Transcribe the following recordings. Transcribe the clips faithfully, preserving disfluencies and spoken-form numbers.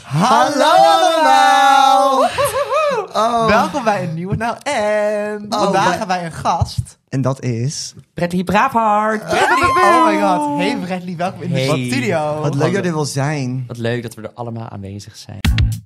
Hallo allemaal! Oh. Welkom bij een nieuwe Nou En. Oh, Vandaag bij... hebben wij een gast. En dat is... Bradley Braafhart. Bradley, oh my god. Hey Bradley, welkom in hey. de studio. Wat leuk dat dit wil zijn. Wat leuk dat we er allemaal aanwezig zijn.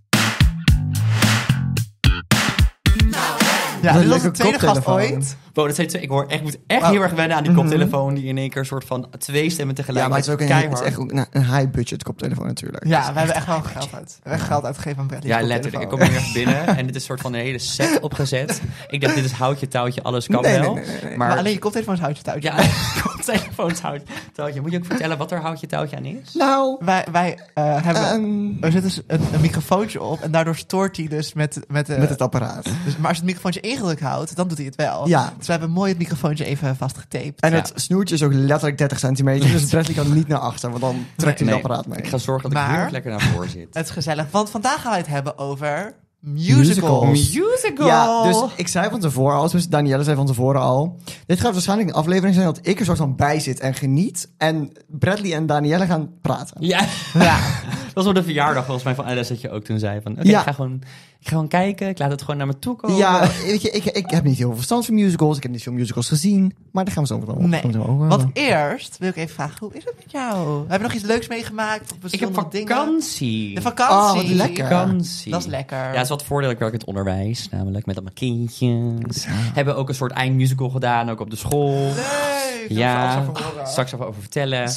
Ja, dit was de tweede gast ooit. Wow, dat zijn twee, ik, hoor echt, ik moet echt wow. heel erg wennen aan die koptelefoon die in één keer een soort van twee stemmen tegelijk. Ja, maar het is ook een, het is echt een, een high-budget koptelefoon natuurlijk. Ja, we hebben echt wel geld uit. We hebben geld uitgegeven aan Bradley. Ja, letterlijk. Ik kom hier echt binnen en dit is een soort van een hele set opgezet. Ik dacht, dit is houtje, touwtje, alles kan nee, wel. Nee, nee, nee, nee. Maar, maar alleen je koptelefoon is houtje, touwtje. Ja, koptelefoon is houtje, touwtje. Moet je ook vertellen wat er houtje, touwtje aan is? Nou... Wij, wij uh, hebben... Um, er zit dus een, een microfoontje op en daardoor stoort hij dus met... Met, uh, met het apparaat. Dus, maar als je het microfoontje ingedrukt houdt, dan doet hij het wel. Ja. Dus we hebben mooi het microfoontje even vastgetaped. En ja. het snoertje is ook letterlijk dertig centimeter. Dus Bradley kan niet naar achter, want dan trekt hij nee, het apparaat mee. Ik ga zorgen dat maar, ik heel erg lekker naar voren zit. Het is gezellig, want vandaag gaan wij het hebben over musicals. Musical. Ja, dus ik zei van tevoren al, dus Danielle zei van tevoren al, dit gaat waarschijnlijk een aflevering zijn dat ik er soort van bij zit en geniet. En Bradley en Danielle gaan praten. Ja, ja. Dat was op de verjaardag volgens mij van Alice dat je ook toen zei van, oké, okay, ja. ik ga gewoon, ik ga gewoon kijken, ik laat het gewoon naar me toe komen. Ja, weet je, ik, ik heb niet heel veel verstand van musicals, ik heb niet veel musicals gezien, maar daar gaan we zo over Nee, over. want eerst wil ik even vragen, hoe is het met jou? Heb je nog iets leuks meegemaakt? Of ik heb vakantie. Dingen? De vakantie. Oh, wat lekker. Vakantie. Dat is lekker. Ja, het is wat voordeel. Ik werk in het onderwijs, namelijk met allemaal kindjes. Ja. Hebben ook een soort eindmusical gedaan, ook op de school. Leuk. Ja, straks even over vertellen.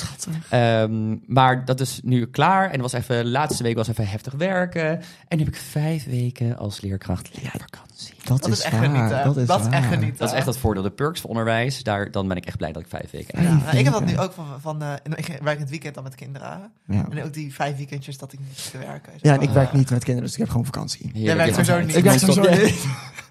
Um, maar dat is nu klaar. En was even, de laatste week was even heftig werken. En nu heb ik vijf weken als leerkracht leervakantie. Dat, dat is, is echt waar. genieten. Dat is, dat is waar. echt genieten. Dat is echt het voordeel. De perks van onderwijs, daar, dan ben ik echt blij dat ik vijf weken heb. Ja, ik heb dat nu ook van... van uh, ik werk in het weekend dan met kinderen. Ja. En ook die vijf weekendjes dat ik niet hoef te werken. Ja, en ik werk niet met kinderen, dus ik heb gewoon vakantie. Jij werkt sowieso niet. Ik werk sowieso niet.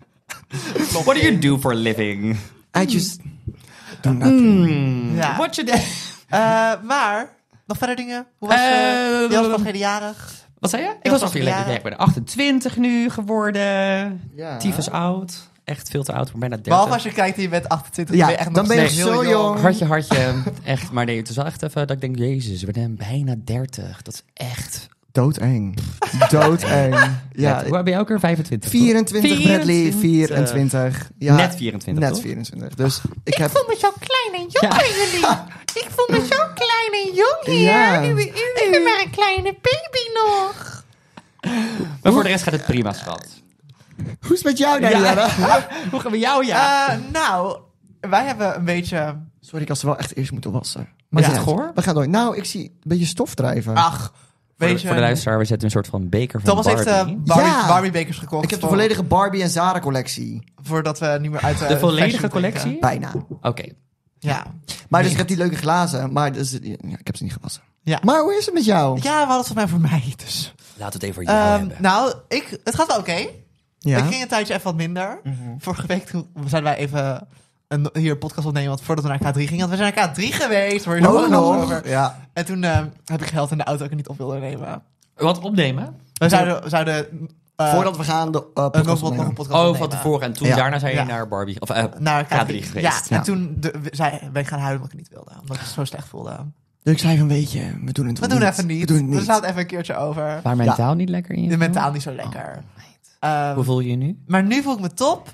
What do you do for a living? I just do nothing. Mm, ja. What you do? Uh, maar, nog verder dingen? Hoe was je? Uh, je was nog verjaardag. Wat zei je? Ik was nog veel lekker. Ik ben achtentwintig nu geworden. Ja. Tyfus oud. Echt veel te oud, maar bijna dertig. Behalve als je kijkt en je bent achtentwintig, ja, ben je echt dan nog ben je heel zo jong. jong. Hartje, hartje. Echt, maar nee, het is wel echt even dat ik denk, jezus, we zijn bijna dertig. Dat is echt... Doodeng. Doodeng. Ja. Hoe ben jij ook er? vijfentwintig? vierentwintig, Bradley. vierentwintig. Ja, net vierentwintig, Net toch? vierentwintig. Dus ik, ik heb... voel me zo klein en jong bij ja. jullie. Ik voel me zo klein en jong hier. Ja. U, u, ik ben maar een kleine baby nog. Maar voor de rest gaat het prima, schat. Hoe is het met jou, Danielle? Ja. Hoe gaan we jou, ja? Uh, nou, wij hebben een beetje... Sorry, ik had ze wel echt eerst moeten wassen. Maar ja, is het goor? We gaan door. Nou, ik zie een beetje stof drijven. Ach, voor de, voor de luisteraar, we zetten een soort van beker van Thomas Barbie. heeft uh, Barbie, ja. Barbie bekers gekocht. Ik heb de voor, volledige Barbie en Zara collectie. Voordat we niet meer uit de De volledige fashion collectie? denken. Bijna. Oké. Okay. Ja. Maar dus ik heb die leuke glazen, maar dus, ja, ik heb ze niet gewassen. Ja. Maar hoe is het met jou? Ja, we hadden het volgens mij voor mij, dus... Laten we het even voor jou um, hebben. Nou, ik, het gaat wel oké. Okay. Ja? Ik ging een tijdje even wat minder. Mm-hmm. Vorige week toen zeiden wij even een, hier een podcast opnemen, want voordat we naar K drie gingen. Want we zijn naar K drie geweest. Hoor je ook nog over. Ja. En toen uh, heb ik geld in de auto ook niet op willen nemen. Wat opnemen? We zouden... We zouden uh, Voordat we gaan de uh, podcast nog, nog een podcast Oh, opnemen. van tevoren. En toen ja. daarna zijn je ja. naar Barbie, of uh, naar K drie geweest. Ja, ja. en toen de, zei, ben ik gaan huilen omdat ik het niet wilde. Omdat ik het zo slecht voelde. Dus ik zei van, weet je, we doen het We niet. doen even niet. We doen het niet. We slaan het even een keertje over. Waar mentaal ja. niet lekker in? De mentaal niet zo lekker. Oh, um, Hoe voel je je nu? Maar nu voel ik me top.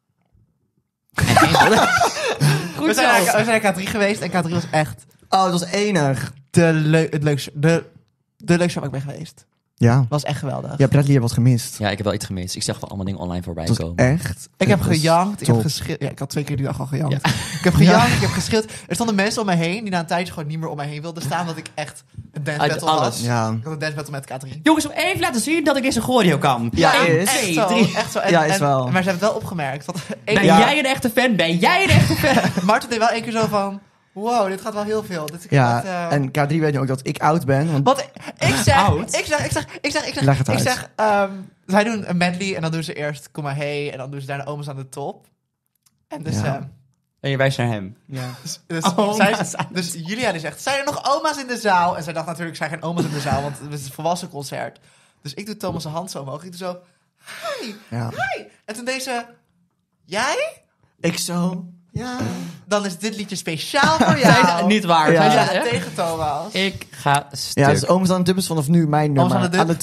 Goed we, zijn naar, we zijn naar K drie geweest en K drie was echt... Oh, dat was enig. De, leu- het leukste, de, de leukste waar ik ben geweest. Ja. Was echt geweldig. Ja, Bradley heeft wat gemist. Ja, ik heb wel iets gemist. Ik zag wel allemaal dingen online voorbij dat komen. Echt? Ik heb gejankt, ik top. heb geschild. Ja, ik had twee keer die dag al gejankt. Ja. Ik heb gejankt, ja. ik heb geschild. Er stonden mensen om mij heen die na een tijdje gewoon niet meer om mij heen wilden staan. Dat ik echt een dance battle alles. was. Ja. Ik had een dance battle met K drie. Jongens, om even laten zien dat ik deze choreo kan. Ja, Eén, is. twee, Echt zo, drie. echt zo. En, Ja, is en, wel. Maar ze hebben het wel opgemerkt. Want Ben één, ja. jij een echte fan? Ben jij een echte fan? Marten deed wel één keer zo van... Wow, dit gaat wel heel veel. Dit is Ja, echt, uh... en K drie weet nu ook dat ik oud ben. Want Want ik zeg, Oud? ik zeg, ik zeg, ik zeg, ik zeg, Leg het ik uit. zeg, um, zij doen een medley en dan doen ze eerst Kom maar hey en dan doen ze daarna Oma's aan de top. En dus, Ja. um, En je wijst naar hem. ja. dus, dus, Oma's zij, aan de dus Julia die zegt, zijn er nog oma's in de zaal? En zij dacht natuurlijk, zijn geen oma's in de zaal, want het is een volwassen concert. Dus ik doe Thomas' hand zo omhoog. Ik doe zo, hi, ja. hi. En toen deze, jij? Ik zo... Ja. Dan is dit liedje speciaal voor jou. Zij, niet waar. Ja. Zij Ja, zei, hè? tegen Thomas. Ik ga stuk. Ja, dus Ooms aan de Tub is vanaf nu mijn nummer. Ooms aan de Tub? Aan de Tub.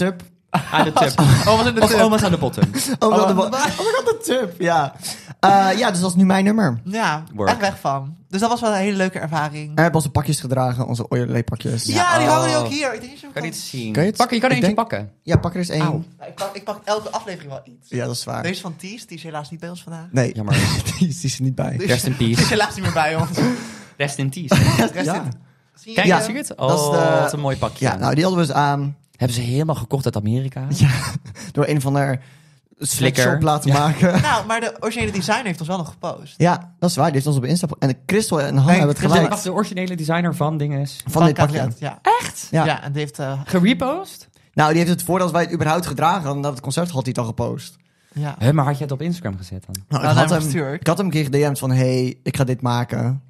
Aan de tub. Oma's in de Of tub. oma's aan de bottom. Oh, Oh, oh, oh my god, de tub. Ja. Uh, ja, dus dat is nu mijn nummer. Ja, Work. echt weg van. Dus dat was wel een hele leuke ervaring. We hebben onze pakjes gedragen, onze oilerpakjes. Ja, Ja. die Oh. hangen nu ook hier. Ik denk niet zo Kan niet zien. Kan je het? Pakken, je kan er Ik eentje denk- pakken. Ja, pak er eens één. Auw. Ik pak, ik pak elke aflevering wel iets. Ja, dat is waar. Deze van Ties, die is helaas niet bij ons vandaag. Nee, Jammer. die, is, die is er niet bij. Rest in Die is peace. helaas niet meer bij ons. Rest in peace. Rest Ja. in- Zie je Kijk, die, zie je eh? het? Dat is Oh, de- wat een mooi pakje. Ja, nou, die hadden we dus aan Hebben ze helemaal gekocht uit Amerika? ja, door een van de Flickr. sweatshop laten Ja. maken. Nou, maar de originele designer heeft ons wel nog gepost. Ja, dat is waar. Die heeft ons op Insta... En Christel en Hanna Nee, hebben het Christel- gelijk. Wacht, de originele designer van dinges. Van dit pakje. Caveat, ja. Echt? Ja. Ja. en die heeft... eh, Gerepost? Nou, die heeft het voordat wij het überhaupt gedragen hadden, na het concert, had hij het al gepost. ja. Hè, maar had je het op Instagram gezet dan? Nou, Nou, ik, had naar hem, hem gestuurd. ik had hem een keer gedm'd van, hey, ik ga dit maken.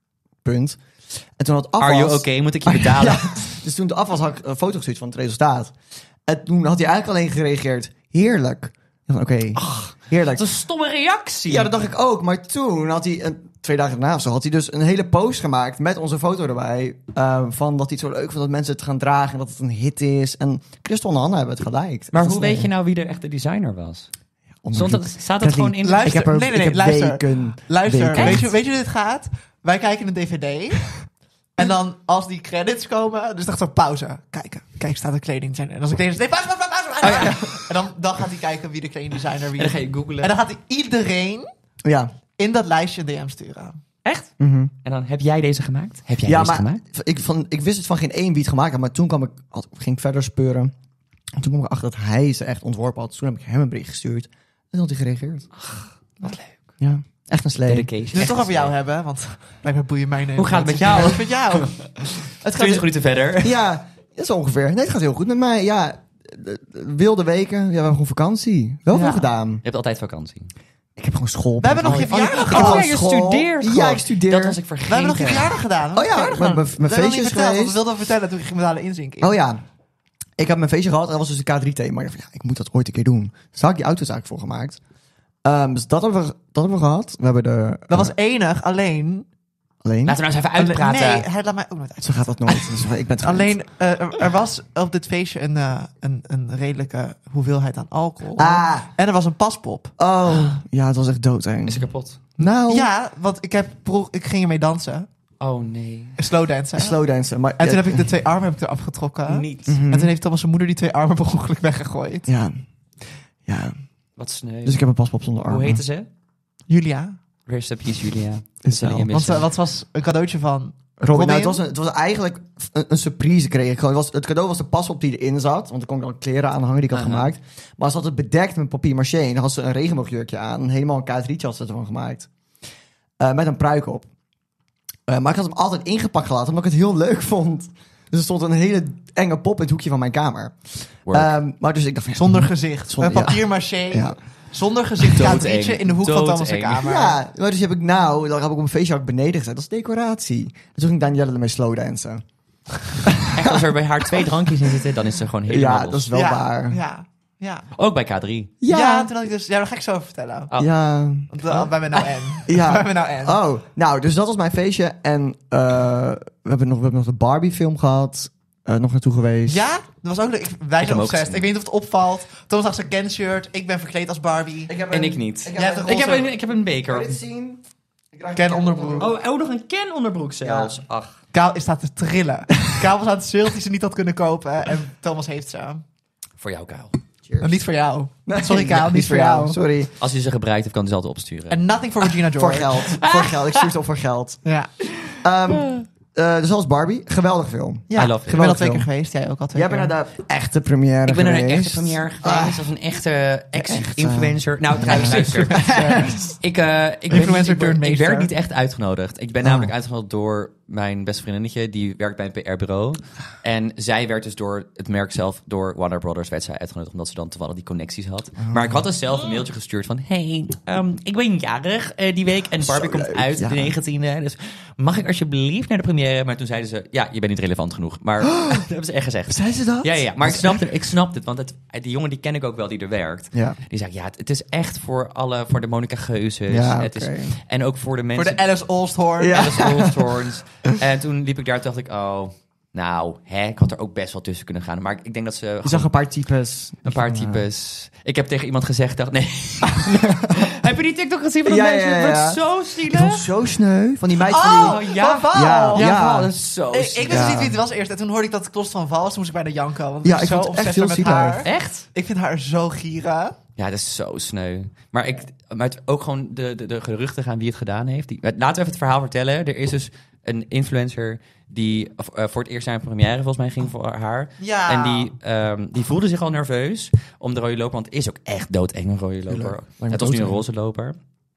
Punt. En toen het af Are you was... okay? Moet ik je betalen? Ja, dus toen het af was, had ik een foto gestuurd van het resultaat. En toen had hij eigenlijk alleen gereageerd, heerlijk. Ik dacht, oké, heerlijk. Wat een stomme reactie. Ja, dat dacht ik ook. Maar toen had hij, een, twee dagen daarna of zo, had hij dus een hele post gemaakt met onze foto erbij. Uh, van dat hij het zo leuk vond dat mensen het gaan dragen en dat het een hit is. En Christel en Hanna hebben het geliked. Maar Dat hoe is, weet eh, je nou wie de echte designer was? onderzoek. Stond dat, staat dat gewoon in? Luister, Ik heb er nee, nee, ik nee, heb luister. weken, Luister, weken. weet je, weet je hoe dit gaat? Wij kijken een dvd. En dan als die credits komen, dus dacht zo pauze. Kijken, kijk, staat de kledingdesigner. En als de kledingdesigner... Nee, pauze, pauze, pauze, pauze. En dan, dan gaat hij kijken wie de kledingdesigner wie. En dan ga je googlen. En dan gaat hij iedereen Ja. in dat lijstje een D M sturen. Echt? Mhm. En dan heb jij deze gemaakt? Heb jij Ja, deze maar gemaakt? ik, van, ik wist het van geen één wie het gemaakt had. Maar toen kwam ik, had, ging ik verder speuren. En toen kwam ik achter dat hij ze echt ontworpen had. Dus toen heb ik hem een bericht gestuurd. En toen had hij gereageerd. Wat leuk. Ja, echt een slee. Dedication. Dus we het toch over jou hebben, want blijkbaar boeien mij nemen. Hoe gaat het met jou? Hoe gaat het met jou? Het twintig minuten verder. Ja, dat is ongeveer. Nee, het gaat heel goed met mij. Ja, de- de wilde weken. Ja, we hebben gewoon vakantie. Wel veel Ja. gedaan. Je hebt altijd vakantie. Ik heb gewoon school. We hebben nog Oh, je ik- verjaardag ik heb gehad. gewoon Oh, ja, je school. studeert Ja, gewoon. ik studeer. Dat was ik vergeten. We hebben nog je verjaardag gedaan. Oh ja, verjaardag mijn- gedaan. mijn- mijn We hebben nog feestje niet is verteld, want geweest. We wilden vertellen toen ging betalen inzinking. Oh ja. Ik heb mijn feestje gehad. En dat was dus de K drie thema. Ik dacht, ja, ik moet dat ooit een keer doen. Dus daar had ik die autozaak voor gemaakt. Um, dus dat hebben, we, dat hebben we gehad. We hebben de... Dat was uh, enig, alleen... alleen. Laten we nou eens even uitpraten. Nee, hij laat mij ook nooit uit. Zo gaat dat nooit. Dus ik ben het gewend. Alleen, uh, er, er was op dit feestje een, uh, een, een redelijke hoeveelheid aan alcohol. Ah. En er was een paspop. Oh. Ja, het was echt doodeng. Is ze kapot? Nou. Ja, want ik, heb, pro- ik ging ermee dansen. Oh nee. Slow dansen. Slow dansen. Maar, En toen heb ik de twee armen heb ik eraf getrokken. Niet. Mhm. En toen heeft Thomas zijn moeder die twee armen per ongeluk weggegooid. Ja. Ja. Wat sneu. Dus ik heb een paspop zonder armen. Hoe heette ze? Julia. Rest in peace, Julia. Is Zullen wel. je Want missen. uh, wat was een cadeautje van... Robin, nou, Robin? het, was een, het was eigenlijk een, een surprise kreeg ik. Gewoon, het, was, het cadeau was de paspop die erin zat. Want er kon ik dan kleren aan hangen die ik had Aha. gemaakt. Maar ze had het bedekt met papier maché. En dan had ze een regenboogjurkje aan. En helemaal een K drietje had ze ervan gemaakt. Uh, met een pruik op. Uh, maar ik had hem altijd ingepakt gelaten. Omdat ik het heel leuk vond. Dus er stond een hele enge pop in het hoekje van mijn kamer. Work. Um, maar dus ik dacht van... ja, Zonder gezicht. Zonder- Een papier maché. Ja. Zonder gezicht. Doodeng. Katrietje in de hoek van Thomas' Doodeng. kamer. Ja, maar dus heb ik nou... Dan heb ik op een feestje ook beneden gezet. Dat is decoratie. En toen ging Danielle ermee slow dansen. Echt, als er bij haar twee drankjes in zitten, dan is ze gewoon helemaal Ja, los. dat is wel ja, waar. Ja. Ja. Ook bij K drie. Ja. Ja. toen had ik dus... Ja, daar ga ik zo over vertellen. Oh. Ja. Want uh, wij zijn nou en. Ja. Wij zijn nou en. Oh, nou, dus dat was mijn feestje. En uh, we, hebben nog, we hebben nog de Barbie-film gehad. Uh, nog naartoe geweest. Ja, dat was ook leuk. Ik, wij heb zijn hem ook obsessed. gezien. Ik weet niet of het opvalt. Thomas zag zijn Ken-shirt. Ik ben verkleed als Barbie. heb En ik niet. Ik Jij hebt heb een Ik heb roze- een, ik heb een Kan je beker. dit zien? Ik draag een Ken Ken onderbroek. Oh, oh, nog een Ken onderbroek zelfs. Ja. Ach. Kaal staat te trillen. Kaal was aan het zult die ze niet had kunnen kopen. En Thomas heeft ze. Voor jou, Kuil. Cheers. Maar niet voor jou. Nee, Sorry, Kaal, nee, niet voor jou. Sorry. Als je ze gebruikt hebt, kan hij ze altijd opsturen. En nothing for Regina Voor George. geld. Voor geld. Ik stuur het op voor geld. Ja. Um, uh, dus dat was Barbie. Geweldig film. ja. I love it. Ik ben al Geweldig twee keer film. geweest. Jij ook al twee Jij keer. bent naar de echte première Ik ben naar een geweest. echte première geweest. Als een echte ex-influencer. echte- Nou, trouwens, luister. Ik, eh, ik, ben Influencer niet, ik, turned ik meester. werd niet echt uitgenodigd. Ik ben Oh. namelijk uitgenodigd door mijn beste vriendinnetje. Die werkt bij een P R-bureau. En zij werd dus door het merk zelf, door Warner Brothers, werd zij uitgenodigd. Omdat ze dan toevallig die connecties had. Maar ik had dus zelf een mailtje gestuurd van... Hey, um, ik ben jarig uh, die week. En Barbie Zo komt leuk, uit ja. de negentiende. Dus mag ik alsjeblieft naar de première? Maar toen zeiden ze... Ja, je bent niet relevant genoeg. Maar dat hebben ze echt gezegd. Zijn ze dat? Ja, ja, ja. Maar ik snapte, ik snapte het. Want het, die jongen die ken ik ook wel die er werkt. Ja. Die zei, ja, het, het is echt voor alle, voor de Monica Geuzes. Ja, het oké. is, en ook voor de Voor mensen... de Alice Oosthoorn. Ja. Alice Oosthoorns. En toen liep ik daar, toen dacht ik, oh, Nou, hè, ik had er ook best wel tussen kunnen gaan. Maar ik denk dat ze... Je gewoon- zag een paar types. Een paar Ja. types. Ik heb tegen iemand gezegd, dacht nee. Heb je die TikTok gezien van dat Ja, meisje? ja, ja, Het ja. wordt zo Ik vond zielig. het zo sneu van die meid van Oh, die... ja. van Val. Ja, Ja, ja. Val, dat is zo Ik, ik zielig. wist Ja. niet wie het was eerst. En toen hoorde ik dat het klost van Val was. Toen moest ik bijna janken. Want Ja, ik ik ben zo vond het echt obsessief heel met zielig. haar. Echt? Ik vind haar zo gieren. Ja, dat is zo sneu. Maar, ik, maar het, ook gewoon de, de, de geruchten gaan wie het gedaan heeft. Die, laten we even het verhaal vertellen. Er is dus een influencer die uh, voor het eerst naar een première volgens mij ging voor haar. Ja. En die, um, die voelde zich al nerveus om de rode loper. Want het is ook echt doodeng een rode loper. Tuurlijk. Lijkt me Het was nu een doodeng. roze loper.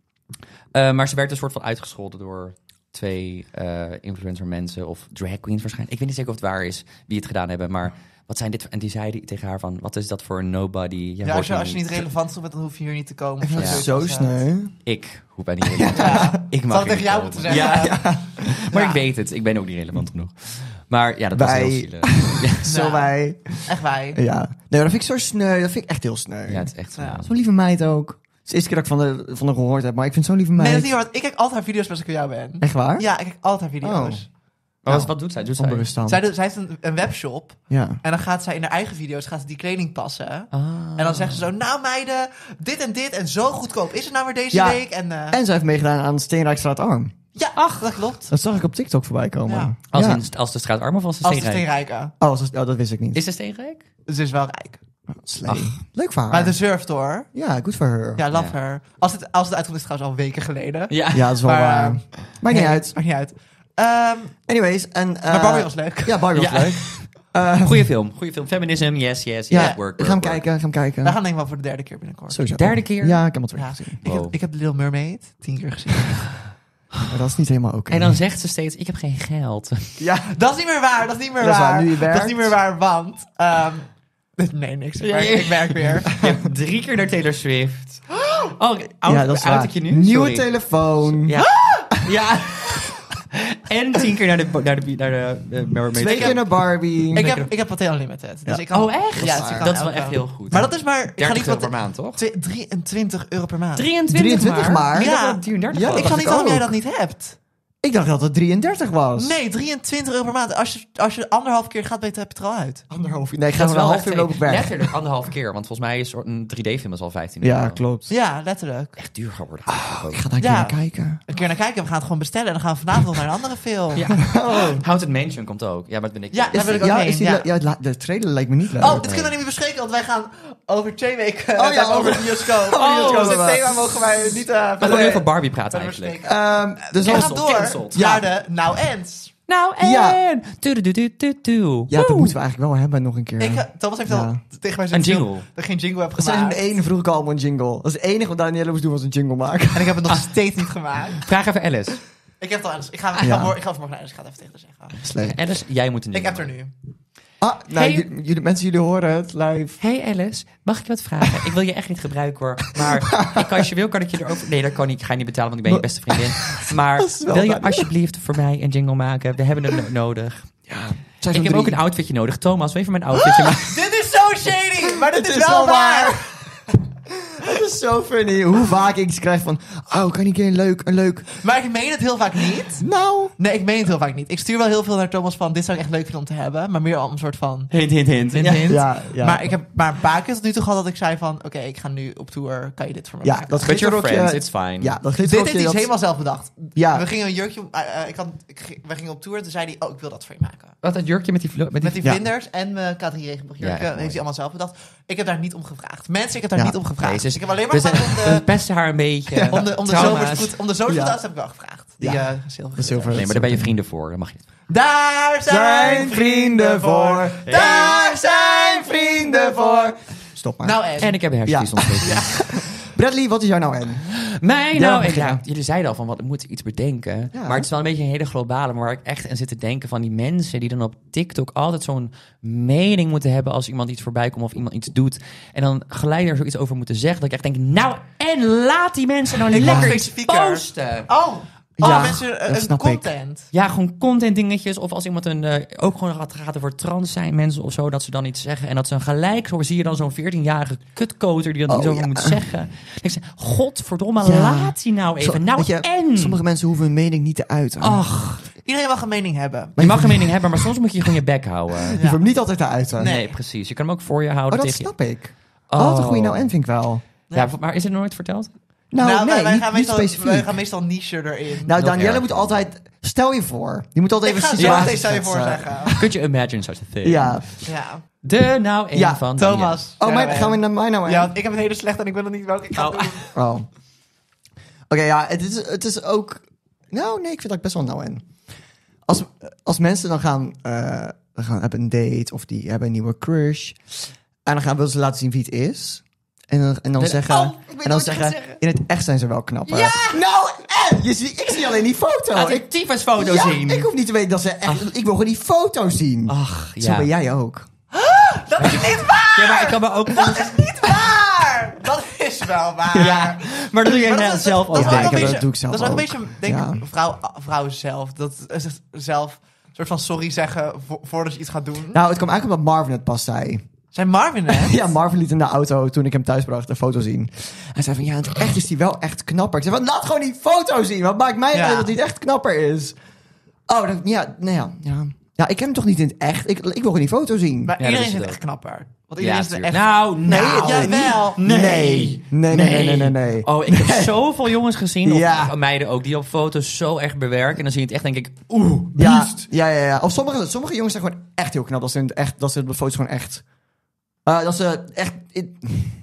Uh, maar ze werd een soort van uitgescholden door twee uh, influencer mensen of drag queens waarschijnlijk. Ik weet niet zeker of het waar is wie het gedaan hebben, maar wat zijn dit? En die zei die tegen haar van, wat is dat voor een nobody? Je Ja, hoort als je, me als je niet relevant bent, dan hoef je hier niet te komen. Ik vind Of het zo. zo sneu. Ik hoef bij niet relevant. Ja. Ik Dat mag had ik tegen hier jou komen. moeten zeggen. Ja, ja. Maar Ja. ik weet het. Ik ben ook niet relevant genoeg. Maar ja, dat was Wij- heel zielig. Ja, Zo Ja. wij. Echt wij. Ja. Nee, maar dat vind ik zo sneu. Dat vind ik echt heel sneu. ja, het is echt zo. Ja. Zo'n lieve meid ook. Het is de eerste keer dat ik van de, van de gehoord heb, maar ik vind zo'n lieve meid. Nee, dat is niet waar. want Ik kijk altijd haar video's als ik bij jou ben. Echt waar? Ja, ik kijk altijd haar video's. Maar wat, wat doet zij? Doet zij? Onbewust dan. Zij, doet- zij heeft een, een webshop. Ja. En dan gaat zij in haar eigen video's gaat ze die kleding passen. Ah. En dan zegt ze zo, nou meiden, dit en dit en zo goedkoop is het nou weer deze Ja. week. En, uh, En zij heeft meegedaan aan Steenrijkstraat Arm. ja, ach, dat klopt. Dat zag ik op TikTok voorbij komen. Ja. Als, Ja. in, als de straat arm of als de Als de steenrijk? steenrijke. Oh, dat, oh, dat wist ik niet. Is de steenrijk? Ze is wel rijk. Slee. Leuk voor haar. Maar deserved hoor. Ja, goed voor haar. Ja, love Ja. her. Als het, als het uitkomt is het trouwens al weken geleden. Ja. Ja, dat is wel Maar, waar. eh, Maakt niet Nee, uit. Maakt niet uit. Ehm, Anyways, en... eh, maar Barbie was leuk. Ja, Barbie was Ja. leuk. Eh, Goeie film. Goeie film. Feminism, yes, yes, yes. ja, work, work, we gaan work. kijken, gaan kijken. We gaan denk ik wel voor de derde keer binnenkort. Sowieso. Derde keer? Ja, ik heb hem al twee Ja. keer gezien. Ik, heb, Wow. ik heb The Little Mermaid tien keer gezien. Maar dat is niet helemaal oké. En dan zegt ze steeds, ik heb geen geld. Ja, Dat is niet meer waar, dat is niet meer Dat is waar, waar. nu je werkt. Dat is niet meer waar, want... ehm, nee, niks. Ik werk, ik werk weer. Je hebt drie keer naar Taylor Swift. Oh, oud, ja, dat is oud waar. ik je nu? Nieuwe Sorry. telefoon. Ja. ja. En tien keer naar de, naar de, naar de, de Mermaid. Twee keer naar Barbie. Ik heb, ik heb Pathé Unlimited. Dus Ja. ik kan, Oh, echt? Ja, dus ik kan dat is wel elke- echt heel goed. Maar dat is maar... Ik ga dertig niet euro wat... per maand, toch? twe- drieëntwintig euro per maand. drieëntwintig, drieëntwintig maar. Ik dacht Ja. dat het drieëndertig Ja, was. ik dacht ga niet ik waarom jij ook. dat niet hebt. Ik dacht dat het drieëndertig was. Nee, drieëntwintig euro per maand. Als je, als je anderhalf keer gaat, weet je, heb je het er al uit. Anderhalf uur. Nee, ik ga Dat is wel een wel half uur echt lopen op weg. letterlijk anderhalf keer. Want volgens mij is een drie D-film is al vijftien euro. Ja, klopt. Ja, letterlijk. Echt duur geworden. Ik ga daar een keer Ja. naar kijken. Een keer naar kijken, we gaan het gewoon bestellen. En dan gaan we vanavond nog naar een andere film. Ja. Oh. Haunted Mansion komt ook. Ja, maar dat ben ik. Ja, daar wil ik ook ja, heen. is die ja. le- ja, het la- de trailer lijkt me niet leuk. Oh, dit kunnen we niet meer bespreken, want wij gaan over twee weken Oh ja, over over- de bioscoop. Oh, dus dit ja. thema mogen wij niet uh, We gaan even Barbie praten verder eigenlijk. bespreken. Ehm, dus We als, gaan door Cancelled. naar de nou ends. Nou, en... Ja. Tudu-du-du-du-du. ja, dat Woe. moeten we eigenlijk wel hebben nog een keer. Ik, eh, Thomas heeft Ja. al tegen mij Een gezegd jingle. dat ik geen jingle heb Seizoen gemaakt. één vroeg ik al om een jingle. Dat is het enige wat Danielle moest doen, was een jingle maken. En ik heb het nog steeds niet gemaakt. Vraag even Alice. Ik heb het al eens. Ik ga, ik ga, Ja. morgen, ik ga vanmorgen naar Alice. Ik ga het even tegen haar zeggen. Slee. Alice, jij moet een Ik heb jingle er nu. Ah, nou, Hey. j- jullie, mensen, jullie horen het live. Hey Alice, mag ik je wat vragen? Ik wil je echt niet gebruiken hoor. Maar ik, als je wil, kan ik je erover... Nee, dat kan niet. Ik ga je niet betalen, want ik ben je beste vriendin. Maar Dat is wel wil je duidelijk. alsjeblieft voor mij een jingle maken? We hebben het no- nodig. Ik heb ook een outfitje nodig. Thomas, wil je voor mijn outfitje maken? Dit is zo shady, maar dit Het is, wel waar. Het is zo funny. Hoe vaak ik iets krijg van... Oh, kan ik een leuk, een leuk... Maar ik meen het heel vaak niet. Nou... Nee, ik meen het heel vaak niet. Ik stuur wel heel veel naar Thomas van... Dit zou ik echt leuk vinden om te hebben. Maar meer om een soort van... Hint, hint, hint. Hint, hint. Ja, ja. Maar ik heb maar een paar keer tot nu toe gehad dat ik zei van... Oké, ik ga nu op tour. Kan je dit voor me Ja, maken? dat But you're glitterrokje... friends, it's fine. Ja, dat Dit glitterrokje... heeft hij dat- helemaal zelf bedacht. Ja, We gingen een jurkje... uh, uh, ik had, ik, ging- we gingen op tour. Toen zei hij... Oh, ik wil dat voor je maken. Wat, dat jurkje met die... vlo- Met die... Met die Ja. vlinders en mijn K drie regenboogjurkje Ja, echt mooi. heeft hij allemaal zelf bedacht. Ik heb daar niet om gevraagd. Mensen, ik heb daar Ja. niet om gevraagd. Nee, ze is- ik heb alleen maar Dus gevraagd om het de, beste haar een beetje. om de, om de Trauma's. zomersvoet. Om de zomersvoet Ja. heb ik wel gevraagd. Die Ja. eh, zilveren. De zilveren. Nee, maar daar ben je vrienden voor. Dan mag je. Daar zijn vrienden voor. Daar zijn vrienden voor. Stop maar. Nou en. En ik heb een hersenvliesontsteking. Bradley, wat is jou nou en? Mijn Ja, nou, ik, begin. ja, jullie zeiden al van wat, we moeten iets bedenken. Ja. Maar het is wel een beetje een hele globale. Maar waar ik echt aan zit te denken van die mensen die dan op TikTok altijd zo'n mening moeten hebben als iemand iets voorbij komt of iemand iets doet. En dan gelijk er zoiets over moeten zeggen. Dat ik echt denk, nou en laat die mensen nou Ik mag lekker geen iets speaker. posten. Oh, oh Ja, mensen, eh, dat een snap content. Ja, gewoon content dingetjes. Of als iemand een, eh, ook gewoon gaat, gaat over trans zijn mensen of zo. Dat ze dan iets zeggen. En dat ze dan gelijk, zo zie je dan zo'n veertienjarige kutkoter die dan Oh, iets over ja. moet zeggen. En ik zeg, godverdomme, Ja. laat die nou even. Zo- nou weet je, en. Sommige mensen hoeven hun mening niet te uiten. Ach, Iedereen mag een mening hebben. Je mag een mening hebben, maar soms moet je gewoon je bek houden. Je hoeft hem niet altijd te uiten. Nee, Nee. precies. Je kan hem ook voor je Oh, houden dat tegen snap ik. je. Oh, wat een goede nou en vind ik wel. Ja, maar is het nooit verteld? Nou, Nou, nee, wij, wij, niet, gaan niet meestal, specifiek. wij gaan meestal niche erin. Nou, Heel Danielle erg. moet altijd... Stel je voor. Je moet altijd ik even ga zo situaties meteen stel je voor schetsen. zeggen. Could you imagine such a thing? Ja. Ja. De nou een Ja, van Thomas. Oh, Ja, maar wij- gaan we naar mij nou en? Ja, want ik heb een hele slechte en ik wil het niet welke ik ga Oh. doen. Oh. Oké, ja, het is, het is ook... Nou, nee, ik vind dat best wel nou en. Als, als mensen dan gaan, uh, dan gaan hebben een date of die hebben een nieuwe crush. En dan gaan willen ze laten zien wie het is. En dan, en dan Nee, zeggen... oh, ik weet en wat dan je zeggen, gaat zeggen. in het echt zijn ze wel knapper. Ja! Nou, en! Je ziet, ik zie alleen die foto. Laat ik, ik tyfusfoto ja, zien. ik hoef niet te weten dat ze echt... Ik wil gewoon die foto zien. Ach, Zo ja. ben jij ook. Dat is niet waar! Ja, maar ik kan me ook... Dat is niet waar! Dat is wel waar. Ja, maar dat doe jij Maar dat net is- zelf dat ook. is Ja, ook ik een heb- beetje- dat doe ik zelf Dat is ook ook. een beetje, denk Ja. ik, vrouw, vrouwen zelf. Dat is het zelf een soort van sorry zeggen vo- voordat je iets gaat doen. Nou, het kwam eigenlijk omdat Marvin het pas zei. Zijn Marvin net? Ja, Marvin liet in de auto toen ik hem thuis bracht een foto zien. Hij zei van, ja, in het echt is die wel echt knapper. Ik zei van, laat gewoon die foto zien. Wat maakt mij Ja. uit dat hij echt knapper is? Oh, dan, ja, nee, ja, ja. Ja, ik heb hem toch niet in het echt. Ik, ik wil gewoon die foto zien. Maar Ja, dat iedereen is is het het ook. echt knapper. Want Ja, iedereen is er tuurlijk. echt... Nou, Nee, nou. ja, Jawel. Nee. Nee, nee, nee, nee, nee, nee. Oh, ik heb zoveel jongens gezien, of Ja. meiden ook, die op foto's zo echt bewerken. En dan zie je het echt, denk ik, oeh, Ja, beest. ja, ja, ja. Of sommige, sommige jongens zijn gewoon echt heel knap. Dat ze, in het echt, dat ze op de foto's gewoon echt... Uh, dat ze echt... in-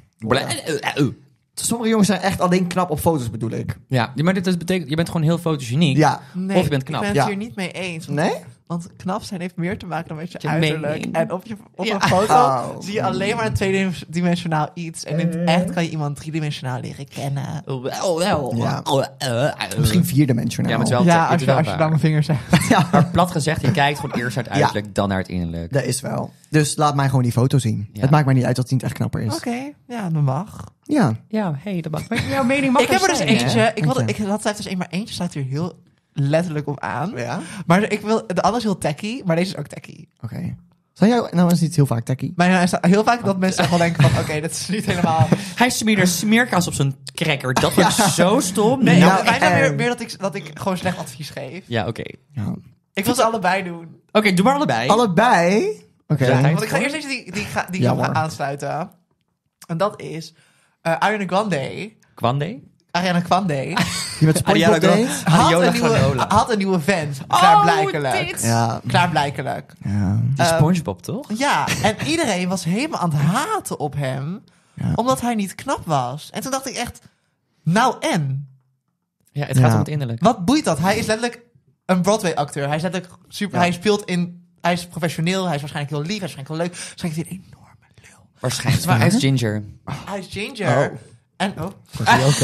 sommige jongens zijn echt alleen knap op foto's, bedoel ik. Ja, maar dit is, betekent, je bent gewoon heel fotogeniek. Ja. Nee, Of je bent knap. ik ben Ja. het hier niet mee eens. Want, Nee? want knap zijn heeft meer te maken dan met je, Je uiterlijk. mening. En op, je, op Ja. een foto Oh. zie je alleen maar een tweedimensionaal iets. En in het echt kan je iemand driedimensionaal leren kennen. Oh, wel, wel. Ja. Oh, eh, eh, Misschien vierdimensionaal. Ja, maar het is wel, Ja, het als is je, wel als je waar. lange vingers hebt. Ja, Maar plat gezegd, je kijkt gewoon eerst naar het uiterlijk, dan naar het innerlijk. dat is wel. Dus laat mij gewoon die foto zien. Ja. Het maakt mij niet uit dat hij niet echt knapper is. Oké, ja, dat mag. Ja. Ja, hé, hey, dat mag. Maar jouw mening mag Ik heb er dus zijn, hè? eentje. Ik wilde, Dank ik had dus één, maar eentje staat hier heel letterlijk op aan. Ja? Maar ik wil, de andere is heel techie, maar deze is ook techie. Oké. Zijn jij nou is niet heel vaak techie? Maar er staat heel vaak dat mensen echt wel denken van, oké, dit is niet helemaal... Hij smeerde smeerkaas op zijn cracker. Dat wordt zo stom. Nee, Nou, wij zijn eh, meer, meer dat, ik, dat ik gewoon slecht advies geef. Ja, oké. Ja. Ik wil ze allebei doen. Oké, doe maar allebei. Allebei? Oké. Ja, hij- Want ik ga eerst deze die, die, ik ga, die ik Jammer. ga aansluiten. En dat is uh, Ariana Grande. Kwande? Ariana Grande. Die met Ariana SpongeBob Grande. date? had, Ariola een nieuwe, granola. had een nieuwe vent. Klaarblijkelijk. dit. Ja. Klaarblijkelijk. Ja. Die Ehm, SpongeBob, toch? Ja, en iedereen was helemaal aan het haten op hem. Ja. Omdat hij niet knap was. En toen dacht ik echt, nou en? Ja, het gaat Ja. om het innerlijk. Wat boeit dat? Hij is letterlijk een Broadway-acteur. Hij is letterlijk super... Ja. Hij speelt in... Hij is professioneel. Hij is waarschijnlijk heel lief. Hij is waarschijnlijk heel leuk. Waarschijnlijk is hij een enorme lul. Waarschijnlijk. Maar hij is ginger. Hij is ginger. Oh. En oh, Dat is die ook,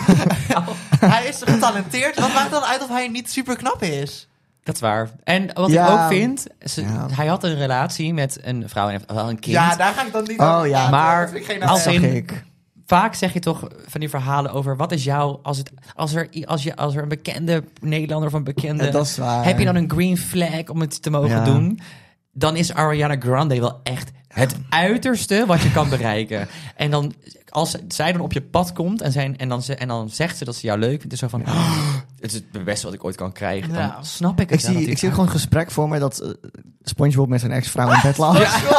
hè? hij is getalenteerd. Wat maakt dan uit of hij niet super knap is? Dat is waar. En wat Ja. ik ook vind, ze- Ja. hij had een relatie met een vrouw en wel een kind. Ja, daar ga ik dan niet Oh, over ja. praten. Maar Dat vind ik geen als Zag in- ik. Vaak zeg je toch van die verhalen over wat is jouw als het als er i- als je als er een bekende Nederlander of een bekende Ja, dat is waar. heb je dan een green flag om het te mogen Ja. doen, dan is Ariana Grande wel echt het uiterste wat je kan bereiken. En dan als zij dan op je pad komt en, zijn, en, dan, ze, en dan zegt ze dat ze jou leuk vindt, is zo van "Oh, het is het beste wat ik ooit kan krijgen. Dan Ja. snap ik Ik het. wel zie, dat ik zie dit- gewoon een gesprek voor me dat eh, SpongeBob met zijn ex-vrouw in bed lag.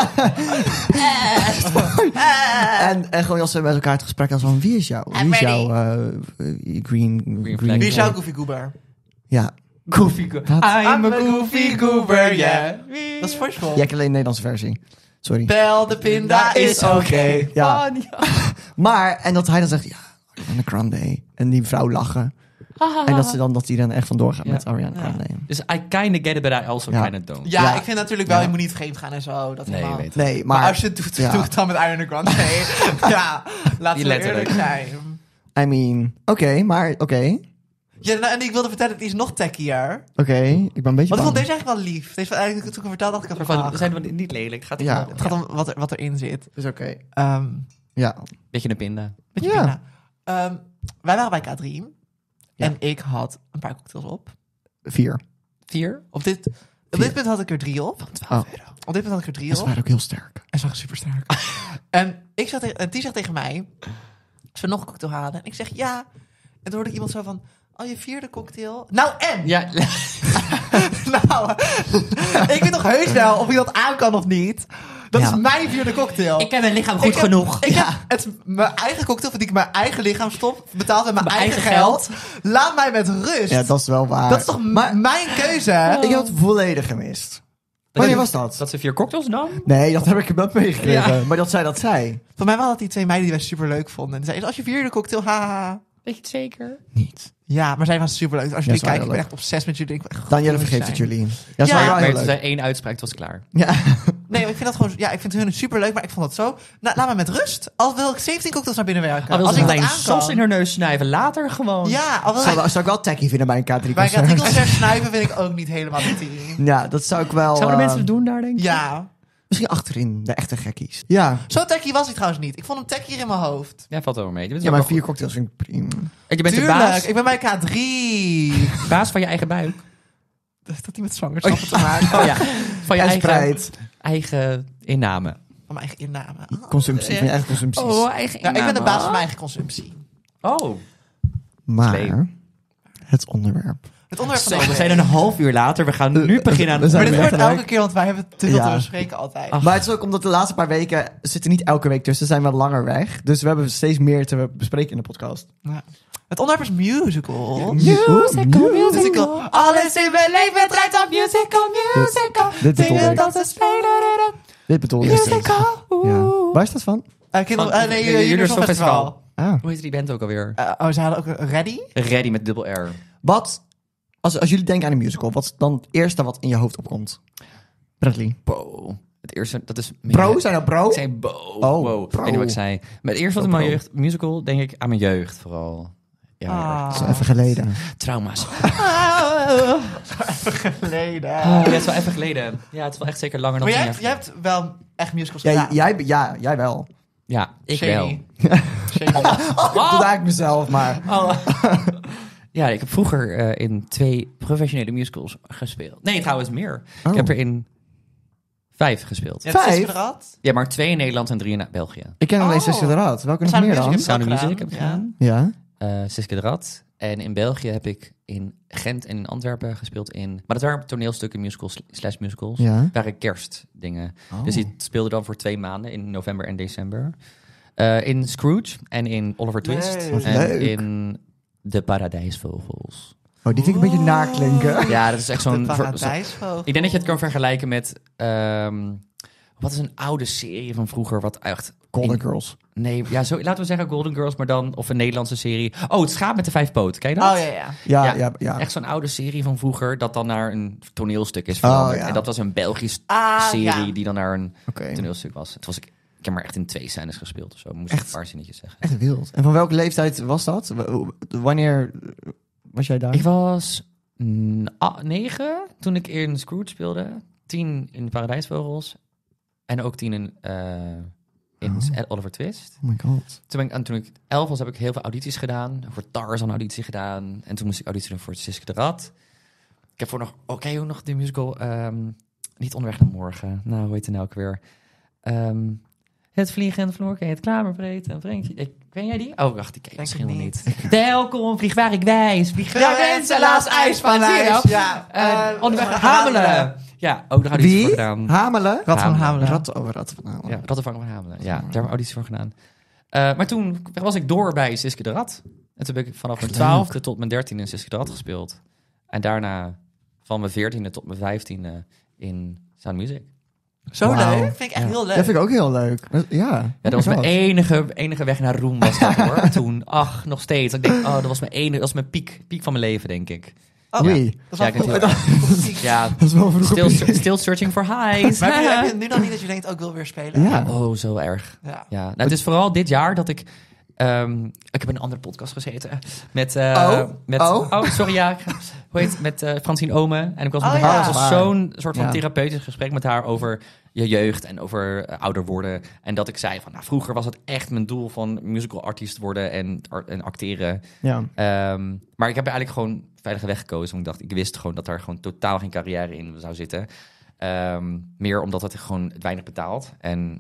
en, en gewoon als ze met elkaar het gesprek hadden van wie is jou? Wie is jouw eh, eh, green, green, flag. Wie is jouw Goofy Goober? Ja. Goofy Go- Wat? I'm a Goofy Goober, yeah. Dat is SpongeBob. Ja, ik alleen de Nederlandse versie. Sorry. Bel de pinda is oké. Ja. Maar, en dat hij dan zegt, ja, Ariana Grande. En die vrouw lachen. En dat ze dan, dat hij dan echt vandoor gaat Ja. met Ariana Ja. Grande. Dus I kinda get it, but I also Ja. kinda don't. Ja, Ja. ik vind natuurlijk wel, Ja. je moet niet vreemd gaan en zo. Dat Nee, helemaal. je weet het. Nee, Maar, maar, als je het doet, ja. doe het dan met Ariana Grande. Ja, laten we Letterlijk. eerlijk zijn. I mean, oké, maar oké. Oké, Ja, nou, en ik wilde vertellen, het is nog techier. ik ben een beetje Want ik bang. vond deze eigenlijk wel lief. Deze, eigenlijk, toen ik hem vertelde, dacht ik Van, ervan. zijn we niet lelijk? Gaat Ja. Het gaat om wat, er, wat erin zit. Is oké. Ehm Ja. Beetje een pinda. beetje Ja. pinda. Ehm, wij waren bij K drie. Ja. En ik had een paar cocktails op. Vier. Vier? Op dit, op dit punt had ik er drie op. Oh, Op dit punt had ik er drie en ze op. waren ook heel sterk. En zag super sterk. en, ik zeg tegen, en die zegt tegen mij, als we nog een cocktail halen. En ik zeg ja. En toen hoorde ik iemand zo van, oh, je vierde cocktail? Nou en? Ja. nou, ik weet toch heus wel of je dat aan kan of niet. Dat Ja. is mijn vierde cocktail. Ik ken mijn lichaam goed Ik heb- genoeg. Ik Ja. heb het, mijn eigen cocktail, van die ik mijn eigen lichaam stop, betaald met mijn, Mijn eigen, eigen geld. Laat mij met rust. Ja, dat is wel waar. dat is toch m- Maar mijn keuze, hè? ik heb het volledig gemist. Wanneer was dat? Dat ze vier cocktails dan? Nee, dat heb ik wel meegekregen. Maar dat zij dat zei. Voor mij waren dat die twee meiden die wij super leuk vonden. En die zeiden, als je vierde cocktail, haha. Weet je het zeker? Niet. Ja, maar zij was super leuk. Als Ja, jullie ze waren kijken, ik ben leuk. echt obsessief met jullie. Ik ben echt Danielle goed vergeeft het zijn. jullie. Ja, Ja, ze waren wel Maar heel toen leuk. zei één uitspraak, het was klaar. Ja. Nee, maar ik vind dat gewoon... Ja, ik vind hun super leuk, maar ik vond dat zo... Nou, laat me met rust. Al wil ik zeventien cocktails naar binnen werken. Al wil als ze ik een dat kleine aan sos kan. in haar neus snuiven, later gewoon. Ja, al wil Zou, ik... zou ik wel tacky vinden bij een K drie Bij een concert. artikelconcert snuiven vind ik ook niet helemaal de tering. Ja, dat zou ik wel... Zouden eh, mensen het doen daar, denk je? Ja. Misschien achterin, de echte gekkies. Ja. Zo tacky was ik trouwens niet. Ik vond hem tacky hier in mijn hoofd. Ja, valt wel mee. Je bent, Ja, wel maar goed. vier cocktails vind ik prima. En je bent de Tuurlijk, baas, ik ben bij K drie. baas van je eigen buik. Dat heeft niet met zwangerschappen te maken. Oh ja, van je En eigen, spreid. eigen inname. Van mijn eigen inname. Consumptie, van je eigen consumpties. Oh, eigen Ja, inname. ik ben de baas van mijn eigen consumptie. Oh. Maar, Slee. het onderwerp. Het onderwerp Zo, van we zijn een half uur later. We gaan nu beginnen aan we het zijn Maar dit echt wordt leuk. elke keer, want wij hebben te veel Ja. te bespreken altijd. Ach. Maar het is ook omdat de laatste paar weken zitten niet elke week tussen, zijn we langer weg. Dus we hebben steeds meer te bespreken in de podcast. Ja. Het onderwerp is musical. Musical, Musical. Alles in mijn leven draait op musical, musical. Dit bedoel Zingen, ik. dansen, spelen. Dit bedoel ik. Musical. Ja. Waar is dat van? Uh, kinder, Van- uh, nee, Jullie jullie Jullie Festival. Festival. Ah. Hoe heet die band ook alweer? Uh, oh, ze hadden ook een Ready? Ready met dubbel R. Wat, als, als jullie denken aan een musical, wat is dan het eerste wat in je hoofd opkomt? Bradley. Bo. Het eerste, dat is... Bro, zijn dat bro? Ik zei bo. Oh, wow. bro. Ik weet niet wat ik zei. Maar het eerste wat Oh, in mijn bro. jeugd... Musical, denk ik aan mijn jeugd vooral. Ja, Ah. Dat is even geleden. trauma's. Geleden. Oh, ja, het is wel even geleden. Ja, het is wel echt zeker langer dan Maar tien jij, jaar jij hebt wel echt musicals Ja, gedaan. jij, ja, jij wel. Ja, ik Shady. wel. Shady. Oh, ik doe eigenlijk mezelf, maar... Ja, ik heb vroeger eh, in twee professionele musicals gespeeld. Nee, trouwens meer. Oh. Ik heb er in vijf gespeeld. Je hebt Vijf? zes gehad. Ja, maar twee in Nederland en drie in België. Ik ken alleen Oh. Sister de Raad. Welke nog Sound meer Music dan? heb Sound ook of Music gedaan, heb ik ja. gedaan. Ja. Eh Siske de Rad. En in België heb ik in Gent en in Antwerpen gespeeld in... Maar dat waren toneelstukken, musicals slash musicals. Ja. waren kerstdingen. Oh. Dus die speelde dan voor twee maanden in november en december. Eh, in Scrooge en in Oliver Twist. Leuk. Wat En leuk. in De Paradijsvogels. Oh, die vind ik een beetje naklinken. Ja, dat is echt zo'n... De ver- zo- paradijsvogel. ik denk dat je het kan vergelijken met... ehm, wat is een oude serie van vroeger? Wat echt... Golden in- Girls. Nee, ja, zo, laten we zeggen Golden Girls, maar dan... Of een Nederlandse serie. Oh, het schaap met de vijf poten. Ken je dat? Oh ja, ja. Ja, Ja, ja, ja. Echt zo'n oude serie van vroeger, dat dan naar een toneelstuk is veranderd. Oh, ja. En dat was een Belgisch Ah, serie ja. die dan naar een Oké. toneelstuk was. Het was ik, ik heb maar echt in twee scènes gespeeld of zo. Moest ik Echt? een paar zinnetjes zeggen. Echt wild. En van welke leeftijd was dat? W- Wanneer was jij daar? Ik was mm, ah, negen toen ik in Scrooge speelde. Tien in Paradijsvogels. En ook tien in, eh, in Oh. Oliver Twist. Oh my god. Toen, ben ik, en toen ik elf was, heb ik heel veel audities gedaan. Voor Tarzan auditie gedaan. En toen moest ik auditie doen voor Siske de Rad. Ik heb voor nog... Oh, ken je ook nog de musical... ehm, niet Onderweg naar Morgen. Nou, hoe heet het nou ook weer? Ehm, het vliegende vloerke, het klamerbreed. En brengt je... Ik, ken jij die? Oh, wacht, die ken je Denk misschien ik nog niet. niet. Welkom, vlieg waar ik wijs. Vlieg Ja, waar mensen, laatst ijs van Zie je ijs. dat? Ja. Eh, Eh, onderweg naar Hamelen. Hamelen. Ja, ook nog auditie voor Wie? gedaan. Hamelen? Rat van Hamelen. Rat, oh, Rat van Hamelen. Ja, Rattenvanger van Hamelen. Ja, daar hebben we auditie voor gedaan. Uh, maar toen was ik door bij Siske de Rad. En toen ben ik vanaf mijn Echt twaalfde tot mijn dertiende in Siske de Rad gespeeld. En daarna van mijn veertiende tot mijn vijftiende in Sound Music. Zo Wauw. leuk. Vind ik echt Ja. heel leuk. Dat vind ik ook heel leuk. Ja, Ja, dat was mijn enige, enige weg naar roem was dat hoor. Toen, ach, nog steeds. Ik denk, oh, dat was mijn enige, dat was mijn piek, piek van mijn leven, denk ik. Oh, Oei. dat Ja, is ik wel vind het goed. Ja, Dat is wel vroeg. still, still searching for highs. Maar heb je, heb je nu dan niet dat je denkt, ook wil weer spelen? Ja. Oh, zo erg. Ja. Ja, nou, het is vooral dit jaar dat ik... ehm, ik heb in een andere podcast gezeten. Met, eh, Oh? met Oh? sorry, ja. ik- Hoe heet het? Met eh, Francine Omen. En ik was met Oh, haar. ja. Het was zo'n soort van Ja. therapeutisch gesprek met haar over je jeugd en over eh, ouder worden. En dat ik zei van, nou, vroeger was het echt mijn doel van musical artiest worden en, ar- en acteren. Ja. Ehm, maar ik heb eigenlijk gewoon veilige weg gekozen. Want ik dacht, ik wist gewoon dat daar gewoon totaal geen carrière in zou zitten. Ehm, meer omdat het gewoon weinig betaalt. En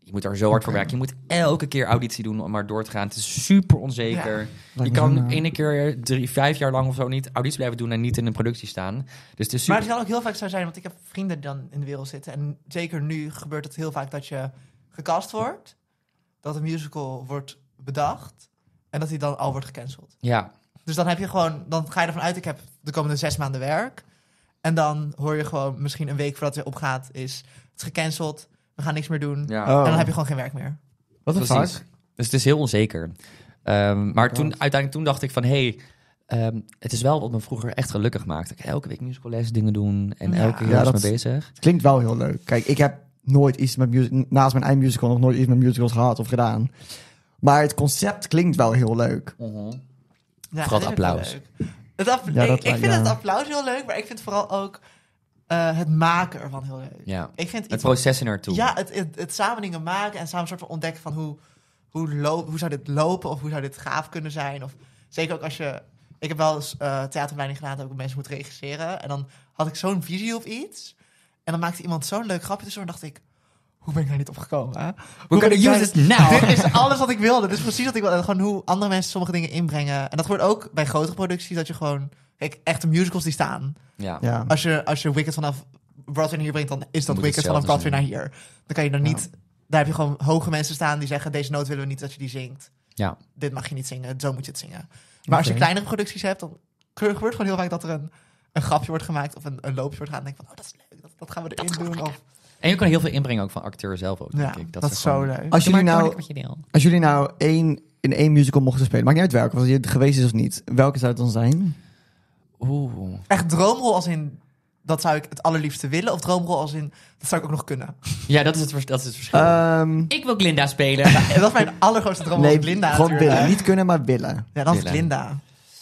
je moet er zo hard voor werken. Je moet elke keer auditie doen om maar door te gaan. Het is super onzeker. Je Lijkt me kan zo'n, uh, ene keer drie, vijf jaar lang of zo niet auditie blijven doen en niet in een productie staan. Dus het is super... Maar het kan ook heel vaak zo zijn, want ik heb vrienden die dan in de wereld zitten. En zeker nu gebeurt het heel vaak dat je gecast wordt. Dat een musical wordt bedacht. En dat die dan al wordt gecanceld. Ja, Dus dan heb je gewoon, dan ga je ervan uit, ik heb de komende zes maanden werk. En dan hoor je gewoon misschien een week voordat het weer opgaat, is het is gecanceld. We gaan niks meer doen. ja. Oh. En dan heb je gewoon geen werk meer. Wat een Precies. fuck. Dus het is heel onzeker. Um, maar God. toen, uiteindelijk toen dacht ik van... Hey, um, het is wel wat me vroeger echt gelukkig maakte. Ik elke week musicalles dingen doen. En Ja. elke keer Ja, was dat- mee bezig. Het klinkt wel heel leuk. Kijk, ik heb nooit iets met music... Naast mijn eigen musical nog nooit iets met musicals gehad of gedaan. Maar het concept klinkt wel heel leuk. Ja, Vooral dat het is ook applaus. wel leuk. Het app- Ja, dat ik, ik lijkt- vind ja. het applaus heel leuk, maar ik vind vooral ook uh, het maken ervan heel leuk. Ja. Ik vind Het iets, proces ernaartoe. ja, het, het, het samen dingen maken en samen soort van ontdekken van hoe, hoe, loop, hoe zou dit lopen of hoe zou dit gaaf kunnen zijn. Of zeker ook als je... Ik heb wel eens uh, theateropleiding gedaan, dat ik ook mensen moet regisseren. En dan had ik zo'n visie op iets. En dan maakte iemand zo'n leuk grapje tussen en dacht ik... Hoe ben ik daar niet op gekomen? Hè? We're Hoe ben gonna ik use daar- this now. Dit is alles wat ik wilde. Dit is precies wat ik wilde. Gewoon hoe andere mensen sommige dingen inbrengen. En dat gebeurt ook bij grotere producties. Dat je gewoon... Kijk, echte musicals die staan. Ja. Ja. Als je, als je Wicked vanaf Broadway naar hier brengt... dan is dat Moet Wicked vanaf hetzelfde Broadway naar zijn. hier. Dan kan je dan niet... Daar heb je gewoon hoge mensen staan die zeggen... Deze noot willen we niet dat je die zingt. Ja. Dit mag je niet zingen. Zo moet je het zingen. Maar als je Oké. kleinere producties hebt... dan gebeurt gewoon heel vaak dat er een, een grapje wordt gemaakt... of een, een loopje wordt gedaan. En denk ik van, oh, dat is leuk. Dat, dat gaan we erin doen. Of, En je kan heel veel inbrengen ook van acteur zelf ook, denk ja, ik. dat, ze is zo gewoon- leuk. Als Doe jullie maar- doe nou, maar wat je deel. als jullie nou één, in één musical mochten spelen... Maakt niet uit welke, of je het geweest is of niet. Welke zou het dan zijn? Oeh. Echt droomrol als in... Dat zou ik het allerliefste willen. Of droomrol als in... Dat zou ik ook nog kunnen. Ja, dat is het, vers- dat is het verschil. Ehm, ik wil Glinda spelen. En dat is mijn allergrootste droom. nee, als Linda gewoon natuurlijk. willen. Niet kunnen, maar willen. Ja, dan is het Willen. Linda.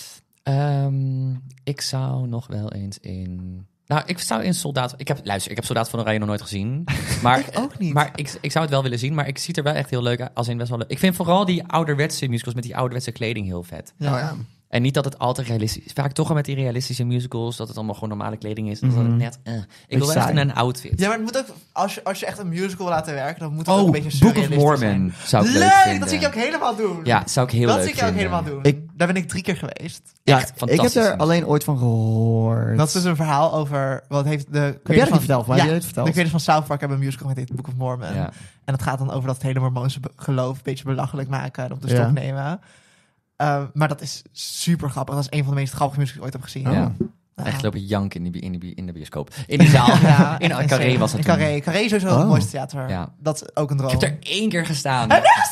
Ehm, ik zou nog wel eens in... Nou, ik zou in Soldaat... Ik heb, luister, ik heb Soldaat van Oranje nog nooit gezien. Maar, Ik ook niet. Maar ik, ik zou het wel willen zien. Maar ik zie het er wel echt heel leuk uit. Als in best wel leuk. Ik vind vooral die ouderwetse musicals met die ouderwetse kleding heel vet. Ja. Oh, ja. En niet dat het altijd realistisch is. Vaak toch wel met die realistische musicals... dat het allemaal gewoon normale kleding is. Dat het Mhm. net... eh. Ik Beetje wil wel echt saai. in een outfit. Ja, maar het moet ook... Als je, als je echt een musical wil laten werken... dan moet het ook Oh, een beetje Book of surrealistisch Mormon zijn. zou ik leuk Leuk! vinden. Dat zie ik je ook helemaal doen. Ja, zou ik heel dat leuk zie ik je ook vinden. helemaal doen. Ik- Daar ben ik drie keer geweest. Ja, Echt ik heb fantastisch. er alleen ooit van gehoord. Dat is dus een verhaal over... Wat heeft de Heb jij dat niet verteld? Maar Ja, heb jij het verteld? de creators van South Park hebben een musical met dit Book of Mormon. Ja. En het gaat dan over dat het hele Mormoonse be- geloof... een beetje belachelijk maken en op de Ja. stok nemen. Uh, maar dat is super grappig. Dat is een van de meest grappige musicals die ik ooit heb gezien. Ja. Ja. Echt lopen jank in, die, bi- in, die, bi- in de bioscoop. In die zaal. Ja, in echt Carré insane. was het In toen. Carré. Carré is sowieso Oh. het mooiste theater. Ja. Dat is ook een droom. Ik heb er één keer gestaan.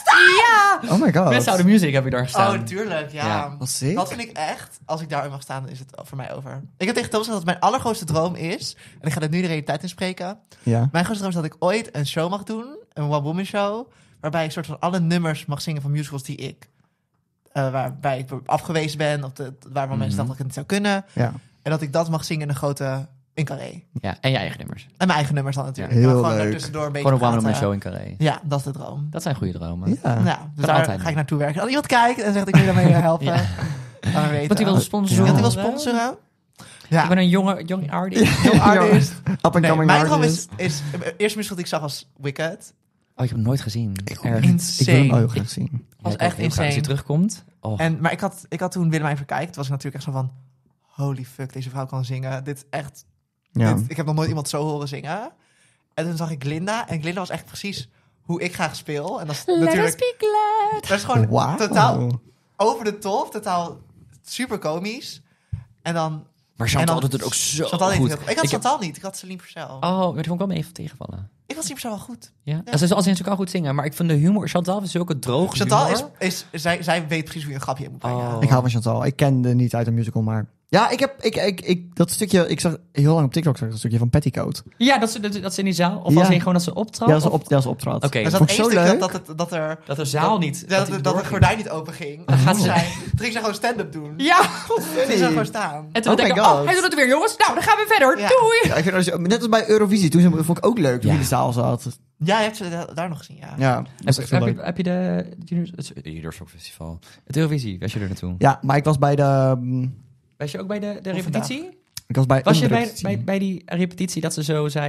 Ja! Oh my god. Met Sound of Music heb ik daar gestaan. Oh, tuurlijk, ja. Ja. Wat sick. Dat vind ik echt, als ik daar mag staan, is het voor mij over. Ik heb tegen Thomas gezegd dat het mijn allergrootste droom is. En ik ga dit nu de realiteit inspreken. Ja. Mijn grootste droom is dat ik ooit een show mag doen. Een one-woman show. Waarbij ik soort van alle nummers mag zingen van musicals die ik... Uh, waarbij ik afgewezen ben. Of de, waarvan Mhm. mensen dachten dat ik het niet zou kunnen. Ja. En dat ik dat mag zingen in een grote... In Carré. Ja, en je eigen nummers. En mijn eigen nummers dan natuurlijk. Ja, heel Maar gewoon leuk. daartussendoor een beetje Gewoon een one-woman praten. show in Carré. Ja, dat is de droom. Dat zijn goede dromen. Ja. Ja, dus Kan daar altijd ga niet. ik naartoe werken. Als iemand kijkt en zegt ik wil daarmee helpen. Ja. Dan weten. Want die wil sponsoren. Wil die wel sponsoren? Ja. Ik ben een jonge, young artist. Heel artist. Up and Nee, coming mijn droom is, artist. is... De eerste musical die ik zag was Wicked. Oh, ik heb hem nooit gezien. Ik Erg. Insane. Ik wil hem ook graag zien. Ja, was ik ook echt heel graag Als hij insane. terugkomt. Oh. En, maar ik had, ik had toen Willemijn Verkijkt. Toen was ik natuurlijk echt zo van... Holy fuck, deze vrouw kan zingen. Dit is echt... Ja. Dit- ik heb nog nooit iemand zo horen zingen. En toen zag ik Glinda. En Glinda was echt precies hoe ik graag speel. En dat is natuurlijk... Dat is gewoon Wauw. totaal over de top. Totaal super komisch. En dan... Maar en Chantal dan- doet het ook zo Chantal deed goed. het heel- Ik had Ik heb- Chantal niet. Ik had Celine Purcell. Oh, maar die vond ik wel mee even tegenvallen. Ik was Celine Purcell wel goed. Ja? Ja. Ze, als in, ze kan goed zingen, maar ik vind de humor... Chantal is zulke droge Chantal humor. is... is zij, zij weet precies hoe je een grapje in moet brengen. Oh. Ik hou van Chantal. Ik kende niet uit een musical, maar... Ja, ik heb... Ik, ik, ik, dat stukje... Ik zag heel lang op TikTok zag ik een stukje van Petticoat. Ja, dat ze, dat, dat ze in die zaal... Of Ja. als in gewoon dat ze optrad? Ja, dat is of- op, dat is optrad. Oké. Er Vond zat ik één zo stuk leuk. dat, dat, het- dat er... Dat de zaal niet... Ja, dat dat, die dat, dat het doorging. gordijn niet open ging. Dan gaat Toen ze- zij- Toen ging ze gewoon stand-up doen. Ja! Toen ging ze gewoon staan. En toen Oh dacht my ik, God. oh, hij doet het weer, jongens. Nou, dan gaan we verder. Ja. Doei! Ja, ik vind dat, net als bij Eurovisie. Toen vond ik ook leuk toen Ja. in de zaal zat. Ja, je hebt ze da- daar nog gezien, ja. Ja, dat is echt heel Heb leuk. je, heb je de... Juniors- Het Juniors Festival. Het Eurovisie, was je er naartoe? Ja, maar ik was bij de... mm, Was je ook bij de, de Of repetitie? Ik was bij Was een je bij, repetitie. bij, bij die repetitie dat ze zo zei...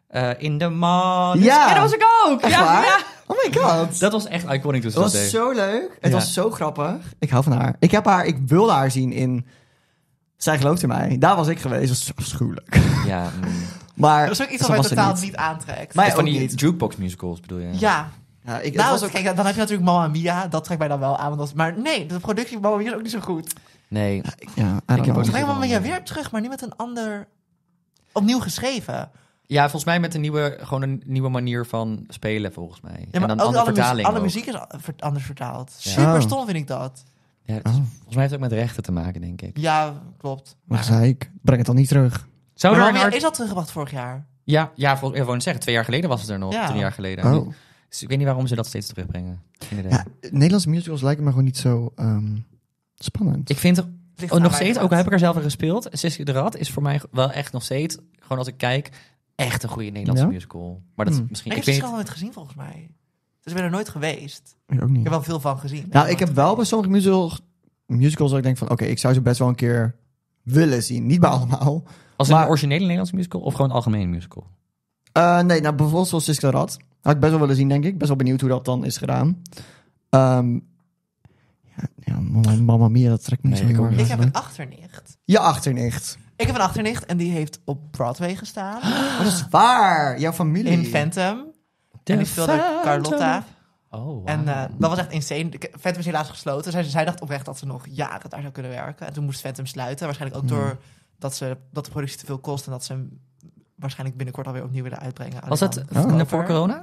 Uh, in de man. Ja. ja, dat was ik ook. Echt ja, waar? ja. Oh my god. Dat was echt iconic toen ze Het dat was deed. zo leuk. Het Ja. was zo grappig. Ik hou van haar. Ik heb haar, ik wilde haar zien in Zij gelooft in mij. Daar was ik geweest. Dat was afschuwelijk. Ja, mm. Maar Dat is ook iets zo wat mij was het totaal niet. niet, aantrekt. Maar- van ook die niet. jukebox musicals bedoel je? Ja. Ja, ik, het Nou, was ook... kijk, dan heb je natuurlijk Mamma Mia. Dat trekt mij dan wel aan. Want dat is, maar nee, de productie van Mamma Mia is ook niet zo goed. Nee. Ja, I Ik don't heb know. ook Ze brengen wel Mamma Mia een- weer terug, maar nu met een ander... Opnieuw geschreven. Ja, volgens mij met een nieuwe, gewoon een nieuwe manier van spelen, volgens mij. Ja, en maar dan ook andere alle, muziek, vertaling alle ook. muziek is a- ver- anders vertaald. Ja. Super Oh. stom vind ik dat. Ja, het is- Oh. Volgens mij heeft het ook met rechten te maken, denk ik. Ja, klopt. Wat zei ik? Breng het dan niet terug. Zou Maar er Mamma een Mia art- is al teruggebracht vorig jaar. Ja, ja, vol... ik wou net zeggen, twee jaar geleden was het er nog. Ja. Drie jaar geleden. Oh. Dus ik weet niet waarom ze dat steeds terugbrengen. Geen idee. Ja, Nederlandse musicals lijken me gewoon niet zo ehm, spannend. Ik vind er Ligt oh, aan nog mij steeds, wat. ook al heb ik er zelf in gespeeld, Siske de Rad is voor mij wel echt nog steeds, gewoon als ik kijk, echt een goede Nederlandse Ja? musical. Maar dat Hmm. misschien, Ik ik, heb het weet al nooit gezien volgens mij. Dus ik ben er nooit geweest. Ik ook Ik niet. heb wel veel van gezien. Nou, ik heb wel bij sommige musicals, musicals dat ik denk van... Oké, ik zou ze best wel een keer willen zien. Niet bij allemaal. als maar- een originele Nederlandse musical of gewoon een algemene musical? Uh, nee, nou bijvoorbeeld zoals Siske de Rad. Had ik best wel willen zien, denk ik. Best wel benieuwd hoe dat dan is gedaan. Ehm ja, ja Mamma, Mamma Mia, dat trekt me niet Nee, zo ik heel ook erg. Ik heb aan. een achternicht. Je achternicht. Ik heb een achternicht en die heeft op Broadway gestaan. Oh, dat is waar. Jouw familie. In Phantom. En die speelde Carlotta. Oh, wow. En eh, dat was echt insane. De- Phantom is helaas gesloten. Zij, zij dacht oprecht dat ze nog jaren daar zou kunnen werken. En toen moest Phantom sluiten. Waarschijnlijk ook Hmm. door dat, ze, dat de productie te veel kost. En dat ze hem waarschijnlijk binnenkort alweer opnieuw willen uitbrengen. was dat Alleen dan Oh. uh, voor corona?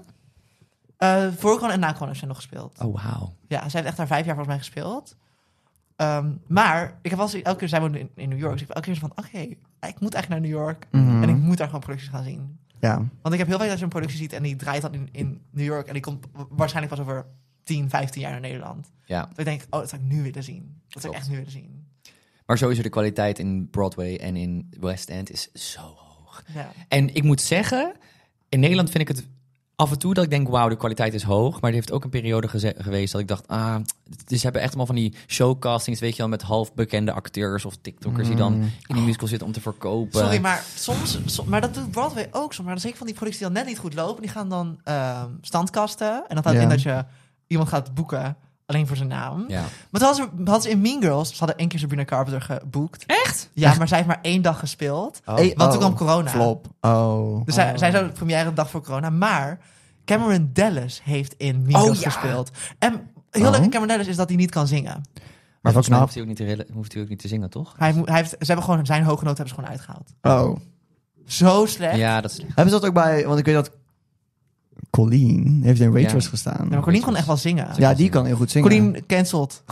Eh, voor corona en na corona heeft ze nog gespeeld. Oh, wauw. Ja, zij heeft echt daar vijf jaar volgens mij gespeeld. Ehm, maar ik heb wel eens, elke keer, zij woonde in, in New York. Dus ik heb elke keer zo van, oké, ik moet echt naar New York. Mhm. En ik moet daar gewoon producties gaan zien. Ja. Want ik heb heel vaak dat je een productie ziet en die draait dan in, in New York. En die komt waarschijnlijk pas over tien, vijftien jaar naar Nederland. Ja. Dat ik denk, oh, dat zou ik nu willen zien. Dat zou ik Klopt. echt nu willen zien. Maar sowieso de kwaliteit in Broadway en in West End is zo hoog. Ja. En ik moet zeggen, in Nederland vind ik het af en toe dat ik denk, wauw, de kwaliteit is hoog. Maar er heeft ook een periode geze- geweest dat ik dacht, ah, dus ze hebben echt allemaal van die showcastings, weet je wel, met half bekende acteurs of TikTokkers die dan in die musical zitten om te verkopen. Sorry, maar soms, som- maar dat doet Broadway ook soms. Maar zeker van die producties die dan net niet goed lopen. Die gaan dan ehm, standkasten. En dat houdt Ja. in dat je iemand gaat boeken alleen voor zijn naam. Ja. Maar toen hadden ze, hadden ze in Mean Girls, ze hadden één keer Sabrina Carpenter geboekt. Echt? Ja, maar zij heeft maar één dag gespeeld. Oh. Hey, Want toen oh, kwam corona. Flop. Oh. Dus zij, zij zou de première dag voor corona. Maar Cameron Dallas heeft in Mean Oh, Girls ja. gespeeld. En heel Oh. leuk aan Cameron Dallas is dat hij niet kan zingen. Maar volgens mij knap. hoeft hij ook niet te, rela- hoeft hij ook niet te zingen, toch? Hij, moet- hij heeft, ze hebben gewoon zijn hoge noot hebben ze gewoon uitgehaald. Oh. Zo slecht. Ja, dat is... Hebben ze dat ook bij... Want ik weet dat Colleen heeft in Waitress Ja. gestaan. Ja, maar Colleen kon echt wel zingen. Ja, die kan heel goed zingen. Colleen cancelled.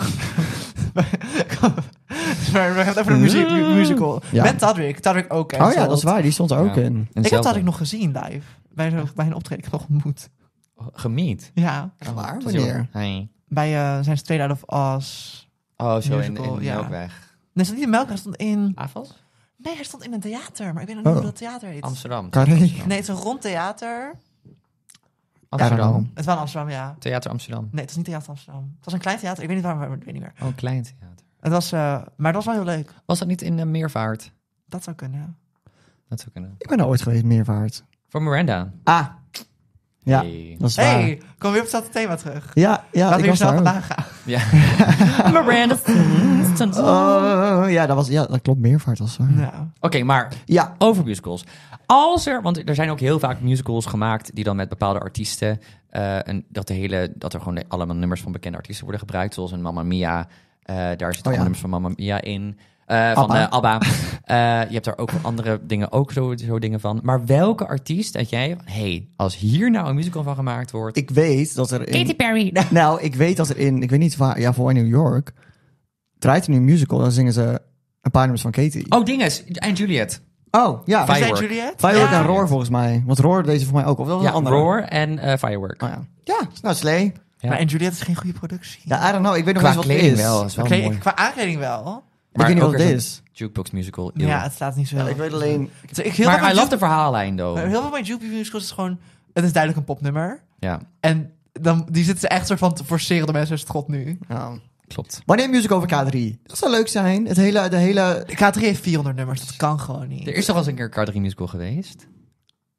Maar we gaan het over de muziek, mu- musical. Ja. Met Tadrick. Tadrick ook Oh cancelled. ja, dat is waar. Die stond er ook Ja. in. En Ik heb zelf- Tadrick nog gezien live. Bij, zo, bij een optreden. Ik heb hem nog ontmoet. Gemiet. Ja. Echt waar? Dat is heel- Wanneer? Hey. Bij uh, zijn Straight Out of Oz. Oh, zo in, Musical, in ja. Melkweg. Nee, hij stond niet in Melk. Hij stond in... Avals? Nee, hij stond in een theater. Maar ik weet nog niet Oh. hoe dat theater heet. Amsterdam. Carré. Nee, het is een rond theater. Amsterdam. Ja. Het is wel in Amsterdam, ja. Theater Amsterdam. Nee, het is niet theater Amsterdam. Het was een klein theater. Ik weet niet waarom, maar ik weet niet meer. Oh, een klein theater. Het was, uh, maar dat was wel heel leuk. Was dat niet in de Meervaart? Dat zou kunnen, ja. Dat zou kunnen. Ik ben er ooit geweest, Meervaart. Voor Miranda. Ah. Ja, Hey. dat is waar. Hey, kom weer op hetzelfde thema terug. Ja, ja, Laten ik we was hier snel daar ook. vandaan gaan. Ja. Miranda. Oh, ja, dat, was, ja, dat klopt. Meervaart was waar. Ja. Oké, maar Ja. over musicals. Als er, want er zijn ook heel vaak musicals gemaakt die dan met bepaalde artiesten, uh, en dat, de hele, dat er gewoon de, allemaal nummers van bekende artiesten worden gebruikt, zoals een Mamma Mia. Uh, daar zitten Oh, allemaal ja. nummers van Mamma Mia in. Uh, van Abba. uh, Abba. Uh, je hebt daar ook van andere dingen ook zo, zo dingen van. Maar welke artiest dat jij, hey, als hier nou een musical van gemaakt wordt? Ik weet dat er in... Katy Perry. Nou, ik weet dat er in... Ik weet niet waar... Ja, voor New York... Draait er nu een musical. Dan zingen ze een paar nummers van Katy. Oh, dinges. En Juliet. Oh, ja. Fire- Is Firework. dat Juliet? Firework Ja. en Roar volgens mij. Want Roar deze voor mij ook. Of dat was Ja, een andere? Roar en uh, Firework. Oh ja. Ja, nou Slee. Ja. Maar en Juliet is geen goede productie. Ja, I don't know. Ik weet nog Qua eens wat het kleding is. wel. Is wel Oké, mooi. qua aankleding wel. Ik weet niet ook wat het er is. zo'n Jukebox musical. Ja, eeuw. het staat niet zo. Ja, ik weet alleen... Dus ik, heel Maar veel I van love de verhaallijn, Juke- though. Heel veel van Juke musicals is gewoon... Het is duidelijk een popnummer. Ja, En dan, die zitten ze echt soort van te forceren de mensen schot nu. Ja. klopt. Wanneer een musical over K drie? Dat zou leuk zijn. Het hele... De hele... K drie heeft vierhonderd nummers, dat kan gewoon niet. Er is toch wel eens een keer een K drie musical geweest?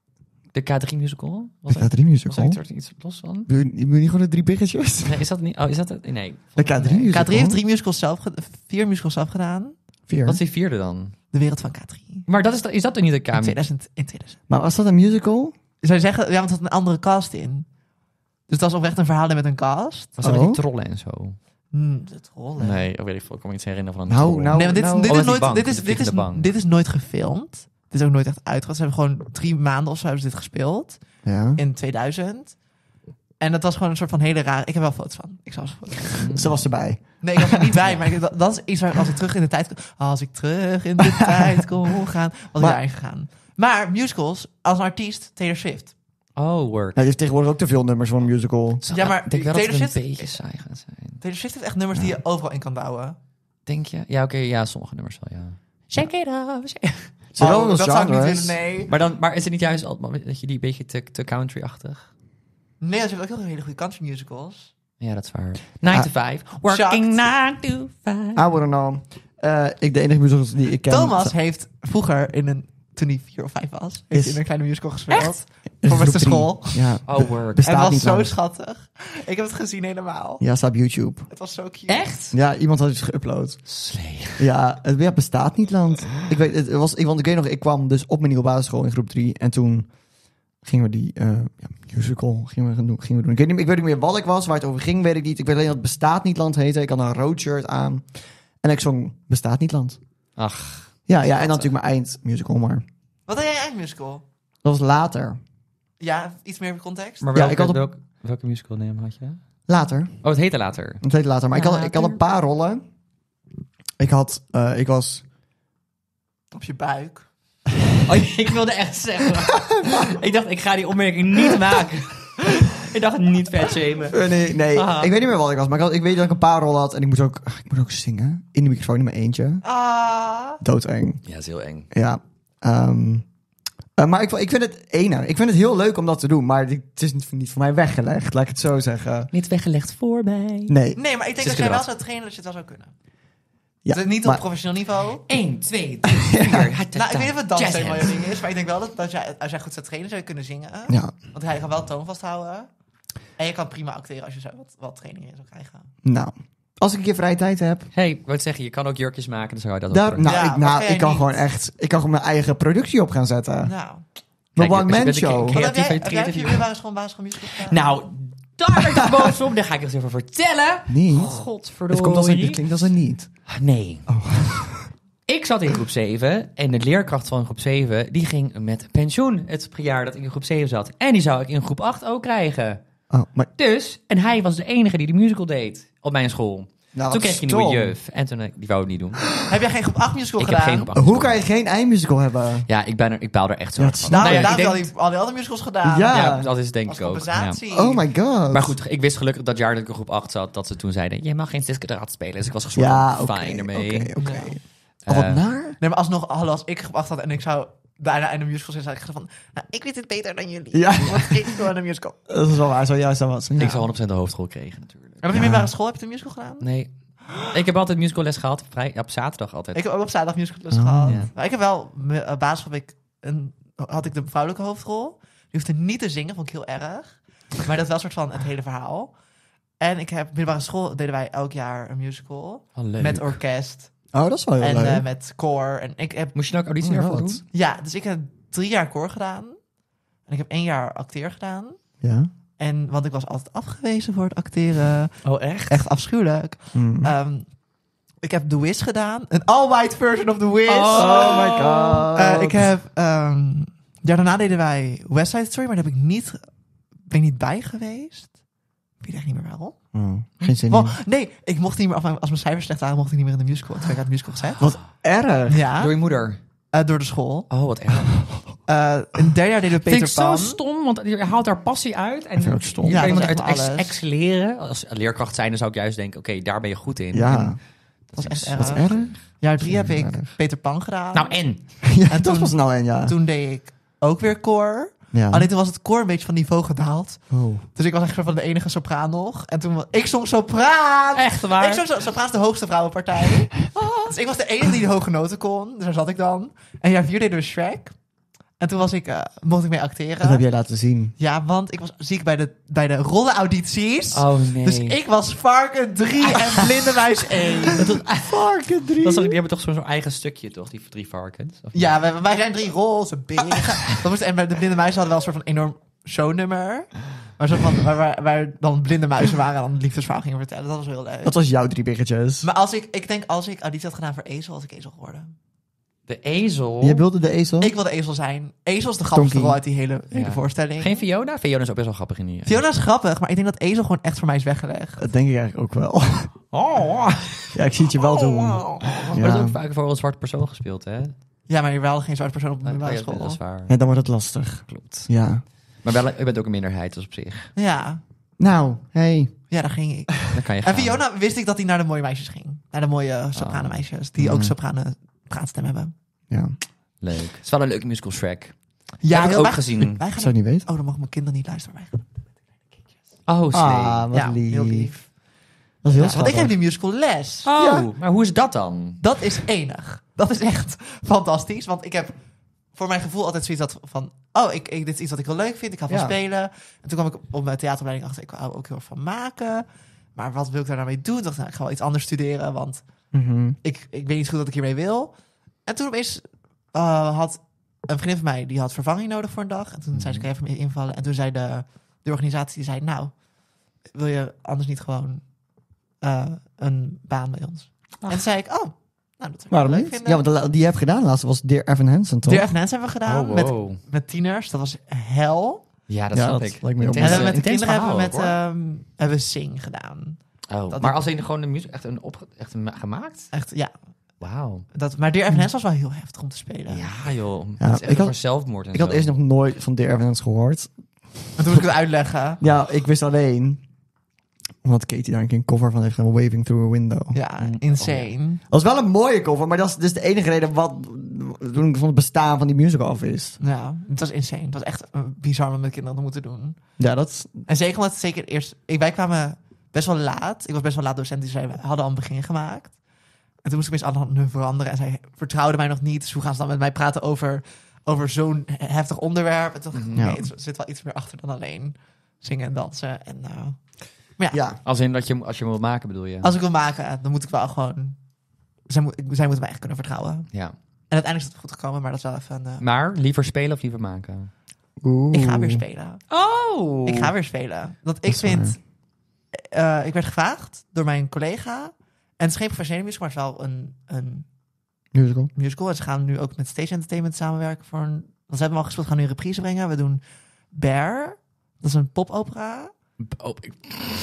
De K drie musical? Was De K drie musical? Was er iets los van? Wil je, wil je niet gewoon de drie biggetjes? Nee, is dat niet? Oh, is dat het? Nee. De K drie musical? K drie heeft drie musicals zelf ge- vier musicals zelf gedaan. Vier. Wat is die vierde dan? De wereld van K drie. Maar dat is, is dat dan niet de K? In tweeduizend. In tweeduizend. Maar was dat een musical? Zou je zeggen, ja, want het had een andere cast in. Dus dat was oprecht een verhaal met een cast. Was dat Oh. met die trollen en zo? Hmm, de trollen. Nee, oh, weet ik veel. Ik kan me iets herinneren van een Nou, troll. nou, Nee, want dit, nou- dit, Oh, is met die nooit, bank, dit, is, de dit, is, vliegende bank. dit is nooit gefilmd. Dit is ook nooit echt uitgebracht. Ze hebben gewoon drie maanden of zo hebben ze dit gespeeld. Ja. In tweeduizend. En dat was gewoon een soort van hele rare... Ik heb wel foto's van. Ik zal ze foto's. Ze was erbij. Nee, ik was er niet bij. Maar ik, dat, dat is iets waar als ik terug in de tijd... Als ik terug in de tijd kon gaan... Was ik Maar- daarin gegaan. Maar musicals, als een artiest, Taylor Swift. Oh, word. Ja, die heeft tegenwoordig ook te veel nummers voor een musical. Ja, maar ik denk wel dat Taylor het een Swift- beetje saai gaat zijn. Taylor Swift heeft echt nummers die je overal in kan douwen. Denk je? Ja, oké. ja, sommige nummers wel, ja. Shake it off. shake- Ze hebben Oh, wel dat zou ik niet genres. willen, nee. Maar, dan, maar is het niet juist altijd dat je die een beetje te, te country-achtig? Nee, ze heeft ook heel veel hele goede country musicals. Ja, dat is waar. nine to five. Working nine to five. I wouldn't know. Uh, ik, de enige musicals die ik ken... Thomas heeft vroeger in een... Toen hij vier of vijf was, heeft Is- hij in een kleine musical gespeeld. is Voor met groep de drie. school. Ja, Oh, work. En bestaat het was niet zo lang. schattig. Ik heb het gezien helemaal. Ja, staat op YouTube. Het was zo cute. Echt? Ja, iemand had het geüpload. Slee. Ja, het ja, bestaat niet, land. Ik weet, het was, ik, want ik weet nog, ik kwam dus op mijn nieuwe basisschool in groep drie. En toen gingen we die uh, ja, musical gingen we, doen, gingen we doen. Ik weet, niet, ik weet niet meer wat ik was, waar het over ging, weet ik niet. Ik weet alleen dat het Bestaat niet, land heette. Ik had een rood shirt aan. En ik zong Bestaat niet, land. Ach. Ja, ja en dan natuurlijk mijn eindmusical, maar Wat had jij eindmusical? dat was later. Ja, iets meer context. Maar Ja, welke, ik had op- welke, welke musical name had je? Later. Oh, het heette later. Het heette later. Maar ik had, ik had een paar rollen. Ik had, uh, ik was... Op je buik. Oh, ik wilde echt zeggen. Ik dacht, ik ga die opmerking niet maken. Ik dacht niet vet shamen. Uh, nee, nee. Aha. Ik weet niet meer wat ik was, maar ik, had, ik weet dat ik een paar rollen had en ik moest ook, ach, ik moest ook zingen. In de microfoon in mijn eentje. Ah. Doodeng. Ja, dat is heel eng. Ja. Um, uh, maar ik, ik vind het ene. Ik vind het heel leuk om dat te doen, maar het is niet, niet voor mij weggelegd, laat ik het zo zeggen. Niet weggelegd voor mij. Nee. Nee, maar ik denk Ze dat jij kunnen wel wat. zou trainen dat je het wel zou kunnen. Ja, Het is niet maar- op professioneel niveau. één, twee, drie, vier. Nou, ik weet niet of het dans Jazz helemaal je hands. ding is, maar ik denk wel dat, dat jij, als jij goed zou trainen, zou je kunnen zingen. Ja, Want hij kan wel toon vasthouden. En je kan prima acteren als je zo wat, wat training in zou krijgen. nou. Als ik een keer vrije tijd heb. Hey, ik wou zeggen, je kan ook jurkjes maken, dan zou je dat Daar, ook nou, Ja, ik, wat nou kan jij ik kan niet? gewoon echt. Ik kan gewoon mijn eigen productie op gaan zetten. Nou. Mijn Kijk, one als je man bent een show. keer- Wat heb jij, Creatief, heb jij op je creatief. middelbare school, basisschool musical gedaan? Nou, daar ben ik toch boos op. Daar ga ik eens even vertellen. Niet. Godverdorie. Het, komt als een, het klinkt als een niet. Nee. Ik zat in groep zeven en de leerkracht van groep zeven... die ging met pensioen het jaar dat ik in groep zeven zat. En die zou ik in groep acht ook krijgen. Oh, maar Dus, en hij was de enige die de musical deed op mijn school. nou, toen wat kreeg je een nieuwe stom. juf. En toen, eh, die wou het niet doen. Heb jij geen groep acht musical Ik gedaan? heb geen groep acht Hoe musical. kan je geen eindmusical hebben? Ja, ik, ben er, ik baal er echt zo Ja, hard het van. snap Nou, ik. ja, ik ik al denk, die, al die andere musicals gedaan. Ja. ja, dat is denk Als ik ook. Ja. compensatie. Oh my god. Maar goed, ik wist gelukkig dat jaar dat ik in groep acht zat... dat ze toen zeiden, je mag geen Siske spelen. Dus ik was soort Ja, van oké. fijn ermee. Oké, oké. Ja. Oh, wat Eh, naar? Nee, maar alsnog, hallo, als ik groep acht had en ik zou daarna in de musical zitten, zou ik zeggen van, nou, ik weet het beter dan jullie. Ja. Want ik doe aan de musical. Dat is wel waar. Zo juist dat was. Ja. Ik zou honderd procent de hoofdrol kregen natuurlijk. En op je Ja. middelbare school heb je de musical gedaan? Nee. Ik heb altijd musicalles gehad. Vrij, ja, op zaterdag altijd. Ik heb ook op zaterdag musicalles Oh, gehad. ja. Maar ik heb wel, mijn uh, basisschool heb ik een, had ik de vrouwelijke hoofdrol. Die hoefde niet te zingen, vond ik heel erg. Maar dat was een soort van het hele verhaal. En ik heb, op middelbare school deden wij elk jaar een musical. Oh, leuk. Met orkest. Oh, dat is wel heel En leuk. eh, met koor. En ik heb, Moest je nou ook auditie Oh, daarvoor wat? doen? ja, dus ik heb drie jaar koor gedaan. En ik heb één jaar acteer gedaan. Ja. En, want ik was altijd afgewezen voor het acteren. Oh, echt? Echt afschuwelijk. Mm. Ehm, ik heb The Wiz gedaan. Een all-white version of The Wiz. Oh my god. Eh, ik heb... ehm, ja, daarna deden wij West Side Story, maar daar heb ik niet, ben ik niet bij geweest. Ik weet echt niet meer waarom. Oh, geen zin Wel, in. nee, ik mocht niet meer, of als mijn cijfers slecht waren, mocht ik niet meer in de musical. Toen werd ik uit de musical gezet. Wat erg. Ja, Door je moeder? eh, door de school. Oh, wat erg. Eh in het derde jaar deden we Vind Peter ik zo Pan. stom, want je haalt daar passie uit. En Ik vind het ook stom. je Ja, kan dat iemand is uit echt ex alles. excelleren. Als leerkracht zijn, dan zou ik juist denken, oké, daar ben je goed in. Ja. En- Dat was echt Wat erg. erg. Jaar drie heb ik Erg. Peter Pan gedaan. Nou, en? Ja, En dat toen- was nou een ja. Toen deed ik ook weer koor. ja. Alleen toen was het koor een beetje van niveau gedaald. Oh. Dus ik was echt zo van de enige sopraan nog. En toen... Ik zong sopraan! Echt waar? Ik zong so- sopraan is de hoogste vrouwenpartij. Dus ik was de enige die de hoge noten kon. Dus daar zat ik dan. En jaar vier deden we Shrek. En toen was ik, uh, mocht ik mee acteren. Dat heb jij laten zien. Ja, want ik was ziek bij de, bij de rollenaudities. Oh nee. Dus ik was Varken drie en Blinde Muis één. Varken drie. Dat is, die hebben toch zo'n zo'n eigen stukje, toch? Die drie varkens? Of Ja, wij, wij zijn drie roze beren. Dat moest, en bij de Blinde Muizen hadden wel een soort van enorm shownummer. Waar, zo van, waar, waar, waar dan blinde muizen waren en dan het liefdesverhaal gingen vertellen. Dat was heel leuk. Wat was jouw drie biggetjes? Maar als ik, ik denk als ik auditie had gedaan voor ezel, was ik ezel geworden. De ezel. Je wilde de ezel? Ik wilde ezel zijn. Ezel is de grappigste Tonkie. rol uit die hele, hele Ja. voorstelling. Geen Fiona? Fiona is ook best wel grappig in die. Fiona is grappig, maar ik denk dat ezel gewoon echt voor mij is weggelegd. Dat denk ik eigenlijk ook wel. Oh. Ja, ik zie het je wel doen. Maar Ja. dat is ook vaak voor een zwarte persoon gespeeld, hè? Ja, maar je wel geen zwarte persoon op de Ja, middelbare dat school. is waar. Ja, dan wordt het lastig. Klopt. Ja. Maar wel, je bent ook een minderheid, dus op zich. Ja, Nou, hey. ja, daar ging ik. Dan kan je En gaan. Fiona wist ik dat hij naar de mooie meisjes ging. Naar de mooie soprane meisjes. Die ook Mhm. soprane praatstem hebben. Ja. Leuk. Het is wel een leuke musical Shrek. Ja, heb ik heel- ook wij- gezien. Wij Ik gaan zou het niet weten. Oh, dan mogen mijn kinderen niet luisteren. Wij gaan Oh, slee. Ah, wat ja, lief. heel lief. Dat is heel Ja, want ik heb schattig. die musical les. Oh, Ja. maar hoe is dat dan? Dat is enig. Dat is echt fantastisch. Want ik heb voor mijn gevoel altijd zoiets dat van... Oh, ik, ik, dit is iets wat ik heel leuk vind. Ik hou van Ja. spelen. En toen kwam ik op mijn theateropleiding achter. Ik hou ook heel erg van maken. Maar wat wil ik daar nou mee doen? Ik dacht, nou, ik ga wel iets anders studeren. Want Mhm. ik, ik weet niet goed wat ik hiermee wil. En toen opeens uh, had een vriendin van mij... die had vervanging nodig voor een dag. En toen zei ze, kan je even mee invallen? En toen zei de, de organisatie, die zei... Nou, wil je anders niet gewoon uh, een baan bij ons? En toen zei ik, oh, nou, dat zou ik Waarom wel leuk niet? vinden. Ja, want de la- die je hebt gedaan laatst was Dear Evan Hansen, toch? Dear Evan Hansen hebben we gedaan Oh, met, wow. met tieners. Dat was hel. Ja, dat Ja, snap dat ik. lijkt me heel En Intense- dan met de intens kinderen hebben we met verhaal, hoor. ehm hebben we Sing gedaan. Oh, dat maar ik- als in gewoon de muziek echt een op echt een ma- gemaakt? Echt, ja. Wauw. Dat, maar Dear Evan Hansen was wel heel heftig om te spelen. Ja, joh. Ja, dat is echt ik had- over zelfmoord en Ik had zo. eerst nog nooit van Dear Evan Hansen gehoord. En toen moest ik het uitleggen. Ja, ik wist alleen... Omdat Katie daar een keer een cover van heeft gedaan. Waving Through a Window. Ja, insane. Dat was wel een mooie cover, maar dat is dus de enige reden wat... toen ik van het bestaan van die musical af wist. Ja, het was insane. Het was echt uh, bizar om met kinderen te moeten doen. Ja, dat is... En zeker omdat het zeker eerst... Ik, wij kwamen best wel laat. Ik was best wel laat docent, dus zij hadden al een begin gemaakt. En toen moest ik eens aan hun veranderen. En zij vertrouwden mij nog niet. Dus hoe gaan ze dan met mij praten over, over zo'n heftig onderwerp? En toen dacht ik, Ja. nee, er zit wel iets meer achter dan alleen zingen en dansen. En nou... Maar ja, Ja. Als in dat je, als je hem wilt maken, bedoel je? als ik wil maken, dan moet ik wel gewoon... Zij, moet, zij moeten mij echt kunnen vertrouwen. Ja. En uiteindelijk is het goed gekomen, maar dat is wel even... een, eh, Maar liever spelen of liever maken? Oeh. ik ga weer spelen. Oh! Ik ga weer spelen. Dat ik is vind... eh, ik werd gevraagd door mijn collega. En het is geen professionele musical, maar het is wel een, een Musical. musical. En ze gaan nu ook met Stage Entertainment samenwerken voor een... Want ze hebben al gespeeld, gaan nu een reprise brengen. We doen Bear. Dat is een popopera. Oh, ik,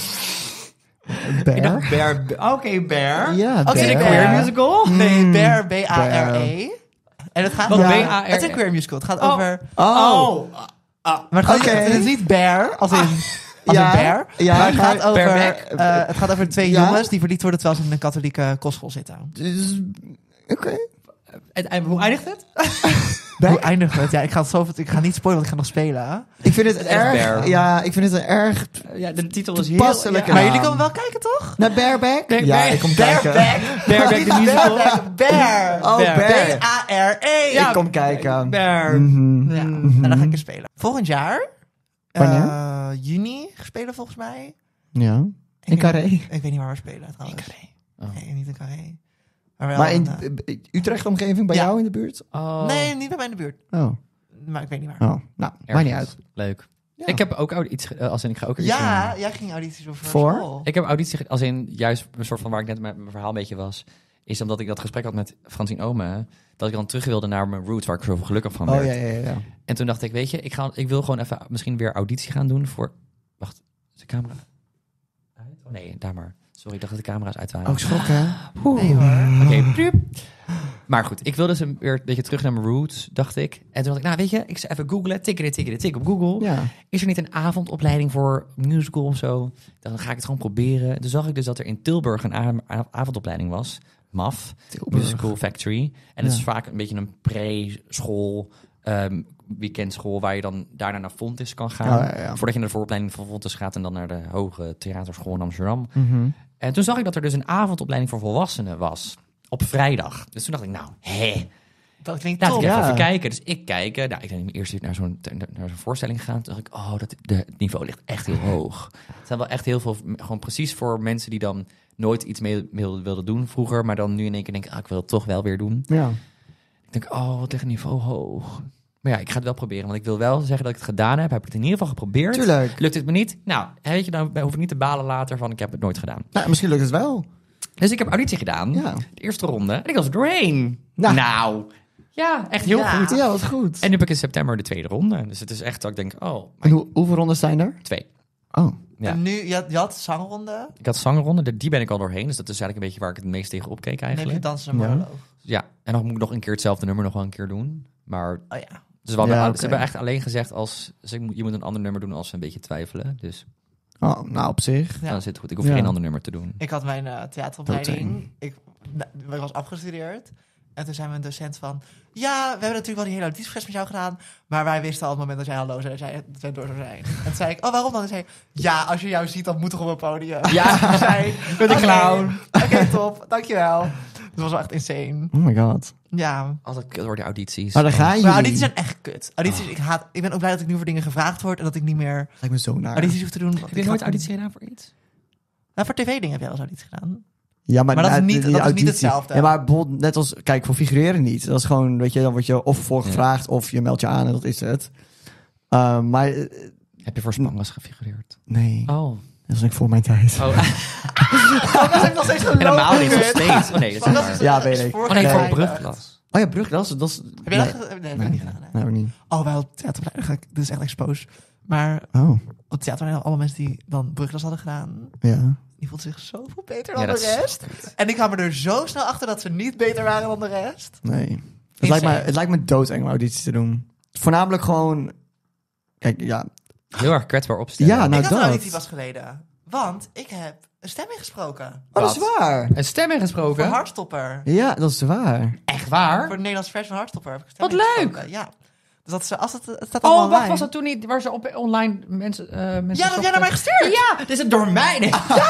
Bear? ik dacht Bear. Oké, Bear. Ja, Oh, Bear. is het een Queer Bear? musical? Nee, Mm, Bear, B A R Bear. E. En het gaat... Wat, ja, B A R E? Het is een queer musical. Het gaat Oh. over... Oh. Maar het, gaat Oké. niet, het is niet Bear, als in... Als Ja, een bear. ja, maar het maar gaat, over, Bearback? eh, het gaat over twee Ja? jongens die verliefd worden terwijl ze in een katholieke kostschool zitten. Dus- Oké. En, en hoe eindigt het? Back? Hoe eindigt het? Ja, ik ga, het zo, ik ga niet spoilen, want ik ga nog spelen. Ik vind het Echt erg... Bear. Ja, ik vind het een erg... Ja, de titel is heel... Toepasselijk. Ja. Maar Ja. jullie komen wel kijken, toch? Naar Bareback? Bear- Ja, Bear- ik kom kijken. Bearback de musical. Bearback, Bear. Oh, Bear. Bear. B A R E. Ja. Ik kom kijken. Bear. Mhm. Ja, Mhm. en dan ga ik er spelen. Volgend jaar, Wanneer? eh, juni, spelen volgens mij. Ja. Ik In weet- Carré. Ik weet niet waar we spelen trouwens. Oh. Nee, niet in Carré. Maar, wel Maar in een, eh, uh, Utrecht-omgeving bij Ja. jou in de buurt? Oh. nee, niet bij mij in de buurt. Oh. Maar ik weet niet waar. Oh. Nou, maakt niet uit. Leuk. Ja. Ik heb ook audi- iets... ge- eh, Als in, ik ga ook iets Ja, doen. jij ging audities voor Voor? school. Ik heb auditie... ge- Als in, juist een soort van waar ik net met mijn verhaal een beetje was... Is omdat ik dat gesprek had met Francine Ome... Dat ik dan terug wilde naar mijn roots... Waar ik zoveel gelukkig van werd. Oh, ja, ja, ja. En toen dacht ik, weet je... Ik, ga, ik wil gewoon even misschien weer auditie gaan doen voor... Wacht, is de camera uit? Oh, nee, daar maar. Sorry, ik dacht dat de camera's uit waren. Oh, ik schrok, hè? Nee hoor. Oké, plup. Maar goed, ik wilde ze weer een beetje terug naar mijn roots, dacht ik. En toen dacht ik, nou weet je, ik zou even googlen, tikken, tikken, tik op Google. Ja. Is er niet een avondopleiding voor musical of zo? Dan ga ik het gewoon proberen. En toen zag ik dus dat er in Tilburg een a- a- avondopleiding was. M A F, Tilburg. Musical Factory. En het Ja. is vaak een beetje een pre-school, ehm, weekendschool... waar je dan daarna naar Fontis kan gaan. Oh, ja, ja. Voordat je naar de vooropleiding van Fontis gaat... en dan naar de Hoge Theaterschool in Amsterdam. Mhm. En toen zag ik dat er dus een avondopleiding voor volwassenen was. Op vrijdag. Dus toen dacht ik, nou, hé. Dat klinkt Laat top. ik even, Ja. even kijken. Dus ik kijk. Nou, ik ben eerst naar zo'n, naar zo'n voorstelling gegaan. Toen dacht ik, oh, dat, de, het niveau ligt echt heel hoog. Het zijn wel echt heel veel, gewoon precies voor mensen die dan nooit iets mee, mee wilden doen vroeger. Maar dan nu in één keer denken, ah, ik wil het toch wel weer doen. Ja. Ik denk, oh, wat ligt het niveau hoog. Maar ja, ik ga het wel proberen. Want ik wil wel zeggen dat ik het gedaan heb. Heb ik het in ieder geval geprobeerd. Tuurlijk. Lukt het me niet? Nou, weet je, dan hoef ik niet te balen later van ik heb het nooit gedaan. Nou, misschien lukt het wel. Dus ik heb auditie gedaan. Ja. De eerste ronde. En ik was er doorheen. Nou. Nou, ja, echt heel Ja. goed. Ja, wat goed. En nu heb ik in september de tweede ronde. Dus het is echt dat ik denk, oh, En maar hoe, hoeveel rondes zijn er? twee. Oh. Ja. En nu, je had, je had zangronde. Ik had zangronde, de- die ben ik al doorheen. Dus dat is eigenlijk een beetje waar ik het meest tegen opkeek Dan heb je eigenlijk. dansen en Ja. monoloog. Ja, en dan moet ik nog een keer hetzelfde nummer nog wel een keer doen. Maar Oh ja. dus we, hadden, Ja, ze oké. hebben echt alleen gezegd als ze, je moet een ander nummer doen als ze een beetje twijfelen. Dus Oh, nou op zich. Ja. dan zit het goed. Ik hoef Ja. geen ander nummer te doen. Ik had mijn uh, theateropleiding. Doodeng. Ik, nou, ik was afgestudeerd. En toen zei mijn docent van... Ja, we hebben natuurlijk wel die hele auditieproces met jou gedaan. Maar wij wisten al op het moment dat jij hallo zei, dat jij, dat jij door zou zijn. En toen zei ik, oh, waarom dan? En zei hij, ja, als je jou ziet, dan moet toch op een podium. Ja. Ik zei, Met een oké, clown. Oké, top. Dankjewel. Dat was wel echt insane. Oh my god. Ja. Altijd kut worden audities. Maar dan ga je. Maar audities zijn echt kut. Audities, ik haat... Ik ben ook blij dat ik nu voor dingen gevraagd word. En dat ik niet meer Lijkt me zo naar. audities hoef te doen. want Heb ik je ga- nooit auditie gedaan voor iets? Nou, voor tv-dingen heb jij wel eens auditie gedaan. Ja, maar, Maar dat is na- niet- die dat is niet auditie- hetzelfde. Ja, maar bijvoorbeeld net als, kijk, voor figureren niet. Dat is gewoon, weet je, dan word je of voor Ja. gevraagd of je meldt je aan en dat is het. Uh, maar uh, Heb je voor Spangas gefigureerd? nee, Oh. dat is niet voor mijn tijd. Oh, Dat is nog steeds gelogen. helemaal niet, nog steeds. Oh nee, dat is Dat waar. is- Ja, dat weet is ik. voor Oh nee, voor gedraaid. brugklas. Oh ja, brug, dat is... Dat is Heb je dat nee, gedaan? Nee, heb nee, ik niet nee, gedaan. nee, ook niet. Oh, wel theateropleiding. ga ik- Dit is echt expose. Maar Oh, op theateropleiding alle mensen die dan brugklas hadden gedaan, ja. die voelden zich zoveel beter Ja, dan dat de is rest. En ik kwam er zo snel achter dat ze niet beter waren dan de rest. Nee. Het lijkt, me, het lijkt me doodeng om audities te doen. Voornamelijk gewoon... Kijk, ja. Heel erg kwetsbaar opstellen. Ja, nou ik had een dat. auditie pas geleden. Want ik heb een stem ingesproken. Oh, dat is waar. Een stem Voor ingesproken? Hardstopper. Ja, dat is waar. Echt waar? Voor de Nederlandse versie van Hardstopper heb ik een stem Wat leuk! ingesproken. Ja. Dus dat ze, als het, het staat allemaal Oh, wacht, online. was dat toen niet waar ze op online mensen... eh mensen Ja, dat heb jij zochten? naar mij gestuurd. Ja, dit is het door mij. Nee. Oh my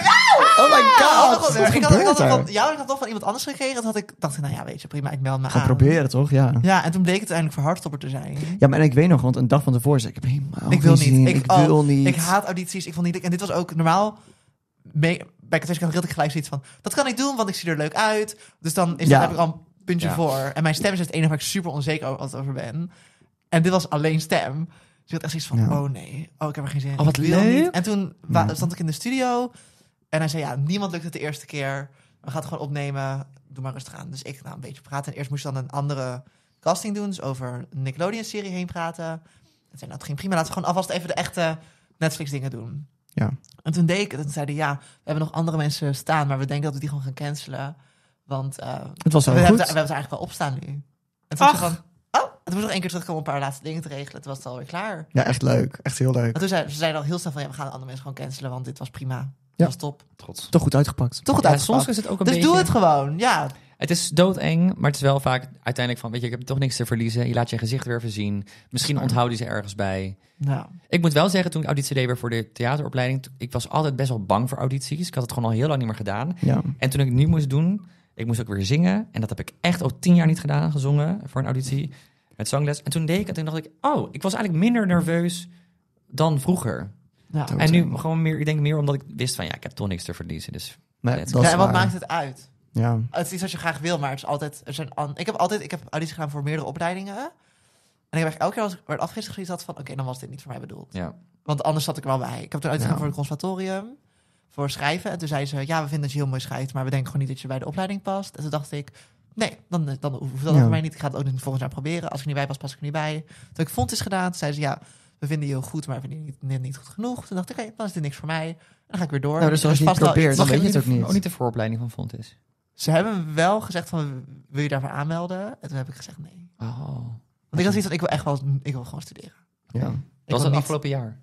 Oh, god. God, Wat ik had, ik had gebeurt nog er? van jou, ik had nog van iemand anders gekregen. Dat had ik, dacht ik, nou ja, weet je, prima, ik meld me Gewoon aan. proberen, toch? Ja. Ja, en toen bleek het uiteindelijk voor Hardstopper te zijn. Ja, maar en ik weet nog, want een dag van tevoren zei ik, ik heb helemaal Ik wil geen niet. zin. Ik- Ik, oh, wil niet. Ik haat audities, ik vond niet... En dit was ook normaal... Mee, bij Katrina had ik gelijk zoiets van... Dat kan ik doen, want ik zie er leuk uit. Dus dan is Ja. dat, heb ik al een puntje Ja. voor. En mijn stem is het enige waar ik super onzeker over, altijd over ben. En dit was alleen stem. Dus ik had echt zoiets van, Ja. oh nee. Oh, ik heb er geen zin in. Oh, wat Ik wil leuk. niet. En toen wa- Ja. stond ik in de studio. En hij zei, ja, niemand lukt het de eerste keer. We gaan het gewoon opnemen. Doe maar rustig aan. Dus ik nou een beetje praten. En eerst moest je dan een andere casting doen. Dus over een Nickelodeon-serie heen praten. En zei, nou, het ging prima. Laten we gewoon alvast even de echte Netflix-dingen doen. Ja. En toen deed ik het. En toen zeiden ja, we hebben nog andere mensen staan. Maar we denken dat we die gewoon gaan cancelen. Want uh, Het was we, wel hebben, goed. we hebben ze eigenlijk wel opstaan nu. En toen Ach. zei ze van, oh, en toen moest nog één keer terugkomen om een paar laatste dingen te regelen. Toen was het alweer klaar. Ja, echt leuk. Echt heel leuk. En toen zei, ze zeiden al heel snel van, ja, we gaan de andere mensen gewoon cancelen. Want dit was prima. Ja. Dat was top. Trots. Toch goed uitgepakt. Toch goed Ja, uitgepakt. soms is het ook een Dus beetje... doe het gewoon, ja. Het is doodeng, maar het is wel vaak uiteindelijk van... Weet je, ik heb toch niks te verliezen. Je laat je gezicht weer even zien. Misschien onthoud je ze ergens bij. Nou, Ik moet wel zeggen, toen ik auditie deed weer voor de theateropleiding... t- ik was altijd best wel bang voor audities. Ik had het gewoon al heel lang niet meer gedaan. Ja. En toen ik het nu moest doen... Ik moest ook weer zingen. En dat heb ik echt al tien jaar niet gedaan, gezongen voor een auditie. Met zangles. En toen deed ik het en toen dacht ik... Oh, ik was eigenlijk minder nerveus dan vroeger. nou. En nu gewoon meer... Ik denk meer omdat ik wist van... Ja, ik heb toch niks te verliezen. Dus Maar Ja, dat is Ja, en wat waar. maakt het uit? Ja. Het is iets wat je graag wil, maar het is altijd... Er zijn an- ik heb altijd... Ik heb audities gedaan voor meerdere opleidingen. En ik heb eigenlijk elke keer als ik werd afgewezen gezien had van... Oké, dan was dit niet voor mij bedoeld. ja. Want anders zat ik er wel bij. Ik heb toen uitgegaan Ja. voor het conservatorium. Voor schrijven. En toen zei ze... Ja, we vinden dat je heel mooi schrijft. Maar we denken gewoon niet dat je bij de opleiding past. En toen dacht ik... Nee, dan, dan hoeft dat Ja. voor mij niet. Ik ga het ook niet volgend jaar proberen. Als ik er niet bij pas, pas ik er niet bij. Toen ik vond is gedaan, toen zei ze... Ja, we vinden je heel goed, maar we vinden je niet, net niet goed genoeg. Toen dacht ik, oké, dan is dit niks voor mij. En dan ga ik weer door. Nou, dus als je Er is niet vast wel probeert, iets- dan weet je het ook Ook niet. niet de vooropleiding van Font is. Ze hebben wel gezegd van, wil je daarvoor aanmelden? En toen heb ik gezegd nee. Oh. Want ik had zoiets van, ik wil echt wel, ik wil gewoon studeren. Ja. Ik Dat was wil het niet- afgelopen jaar.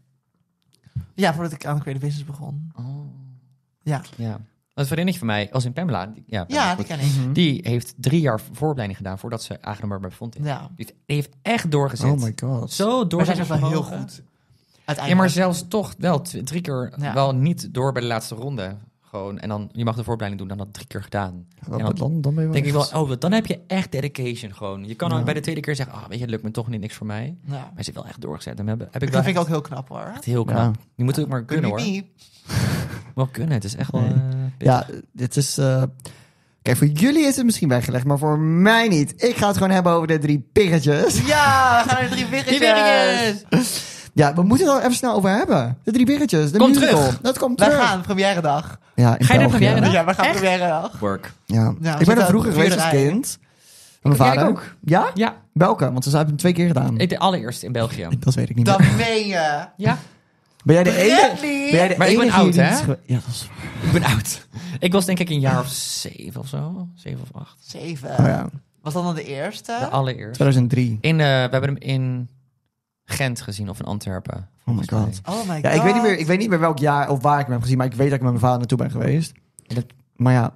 Ja, voordat ik aan Creative Business begon. Oh. Ja, Ja. Een vriendinnetje van mij, als in Pamela, die, ja, Pamela, ja goed. die ken ik. Mhm. die heeft drie jaar vooropleiding gedaan voordat ze aangenomen bij Font is. Ja. Die heeft, die heeft echt doorgezet. Oh my god. Zo door. Maar zij is ook wel heel goed. Ja, Uiteindelijk. maar zelfs toch wel t- drie keer Ja. wel niet door bij de laatste ronde gewoon. En dan, je mag de voorbereiding doen, dan dat drie keer gedaan. Wat- En dan dan, dan ben je wel denk ik echt- wel, oh, dan heb je echt dedication gewoon. Je kan dan Ja. bij de tweede keer zeggen, ah, weet je, het lukt me toch niet, niks voor mij. Ja. Maar ze heeft wel echt doorgezet. En heb, heb ik Dat wel vind ik ook echt, heel knap hoor. echt heel knap. Ja. Je moet het ook maar kunnen hoor. Niet. Wel kunnen, het is echt wel... Nee. eh, pittig. Ja, dit is... eh, Kijk, voor jullie is het misschien weggelegd, maar voor mij niet. Ik ga het gewoon hebben over de drie piggetjes. Ja, we gaan naar de drie biggetjes. Die biggetjes! Ja, we moeten het er even snel over hebben. De drie biggetjes, de Komt musical. terug. Dat komt Wij terug. gaan, première dag. Ja, in Ga je naar België. première dag? Ja, we gaan Echt? première dag. Work. Ja. Ja, we Ik ben zitten er vroeger aan de geweest als vierde rij. kind. Met mijn Ja, ik vader. ook. Ja? Ja, Welke? Want ze hebben hem twee keer gedaan. ik de allereerste in België. Dat weet ik niet meer. Dat meen je. Ja, Ben jij de enige? Bradley! Ben jij de Maar ik ben enige oud, die hè? het is gewe- Ja, dat is waar. ik ben oud. Ik was denk ik een jaar of zeven of zo. Zeven of acht. Zeven. Oh ja, Was dat dan de eerste? De allereerste. tweeduizend drie. In, eh, we hebben hem in Gent gezien of in Antwerpen. Oh my volgens mij. god. Oh my god. Ja, ik weet, niet meer, ik weet niet meer welk jaar of waar ik hem heb gezien, maar ik weet dat ik met mijn vader naartoe ben geweest. En dat- Maar ja,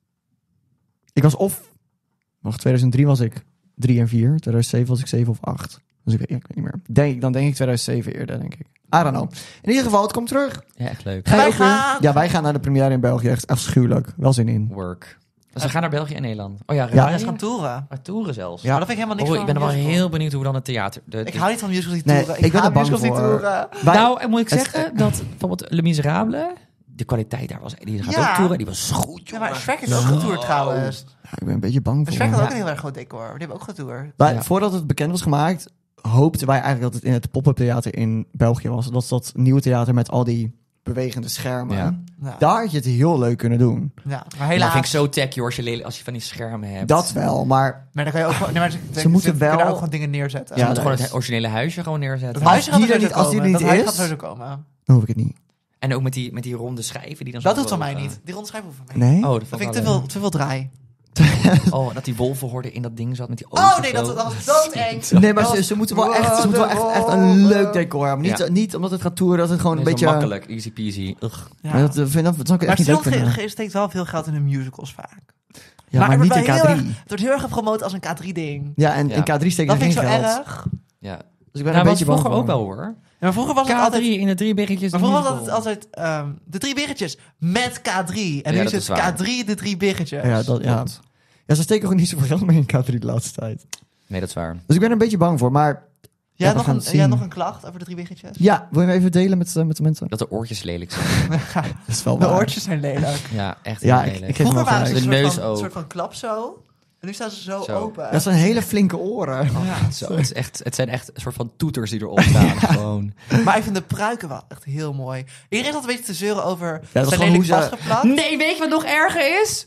ik was of... Nog tweeduizend drie was ik drie en vier. tweeduizend zeven was ik zeven of acht. Dus ik weet, ja, ik weet niet meer. Denk, dan denk ik tweeduizend zeven eerder, denk ik. I don't know. In ieder geval, het komt terug. Ja, echt leuk. Ga je Wij ook weer? gaan. Ja, wij gaan naar de première in België. Echt afschuwelijk. Wel zin in. Work. Dus we gaan naar België en Nederland. Oh ja, Ja. Ja, rijden? we gaan toeren. Maar toeren zelfs. Ja. Maar dat vind ik helemaal niks Oh, van ik ben een wel musical. heel benieuwd hoe dan het theater... De, Ik de- hou niet van musicals die Nee, toeren. ik ben ga er bang musicals die voor. toeren. Wij- Nou, moet ik het- zeggen dat bijvoorbeeld Les Miserables, de kwaliteit daar was, die gaat Ja. ook toeren, die was goed, Ja, jongen. maar Shrek is ook getoerd trouwens. Ja, ik ben een beetje bang Maar voor. Shrek had hem. ook een heel erg groot decor. Die hebben ook getoerd. Maar Ja. voordat het bekend was gemaakt, hoopten wij eigenlijk dat het in het pop-up theater in België was. Dat is dat nieuwe theater met al die bewegende schermen. Ja. Ja. Daar had je het heel leuk kunnen doen. Ja, maar Maar helaas. dat vind ik zo tacky hoor, als je, lelijk- als je van die schermen hebt. Dat wel, maar Maar dan kan je ook gewoon... Nee, maar ze, Ze moeten ze kunnen wel- ook gewoon dingen neerzetten. Je Ja, moet dat gewoon is- het originele huisje gewoon neerzetten. Dat Als huisje gaat die er er sowieso niet- als die er komen. niet Dat huisje is- gaat sowieso komen. dan hoef ik het niet. En ook met die, met die ronde schijven die dan zo Dat doet van mij boven- niet. Die rondschrijven hoeven van mij. Nee? Oh, dat, Dat vond vind ik ik te wel veel, te veel draai. leuk. Oh, dat die wolvenhorde in dat ding zat met die ogen. Oh nee, dat, zo. dat was doodeng. Nee, maar ze, ze moeten wel echt, ze moeten wel echt, echt een leuk decor hebben. Niet, Ja. niet omdat het gaat toeren, dat het gewoon Nee, een zo beetje... makkelijk, easy peasy. Ugh. Ja. Maar dat, eh, vind, dat, dat zou ik Maar echt niet leuk Stillon vinden. ge- ge- steekt wel veel geld in de musicals vaak. Ja, maar, het niet wordt in wel K heel drie. erg- Het wordt heel erg gepromoot als een K drie ding. Ja, en Ja. in K drie steken Dat er vind geen ik zo geld. erg. Ja. Dus ik ben Nou, een was beetje bang vroeger voor. ook wel hoor. Ja, maar vroeger was K het drie altijd... in de drie biggetjes. Maar de vroeger was musical. het altijd ehm, de drie biggetjes met K drie. En Ja, nu dat is is het waar. K drie de drie biggetjes. Ja, dat, ja. Klopt. ja, ze steken gewoon niet zoveel geld meer in K drie de laatste tijd. Nee, dat is waar. Dus ik ben er een beetje bang voor. Maar Ja, Ja, we nog, gaan een, het zien. ja, nog een klacht over de drie biggetjes? ja, wil je hem even delen met, eh, met de mensen? Dat de oortjes lelijk zijn. Dat is wel De waar. oortjes zijn lelijk. Ja, echt Ja, heel ik- lelijk. ik geef hem Vroeger wel waren ze gelijk. een De soort, neus van, ook. soort van klap zo. En nu staan ze zo, Zo. open. Dat zijn hele flinke oren. Ja. Zo, het, is echt, het zijn echt een soort van toeters die erop staan. Gewoon. Maar ik vind de pruiken wel echt heel mooi. Iedereen zat een beetje te zeuren over dat is zijn gewoon lelijk hoe ze- vastgeplakt. Nee, weet je wat nog erger is?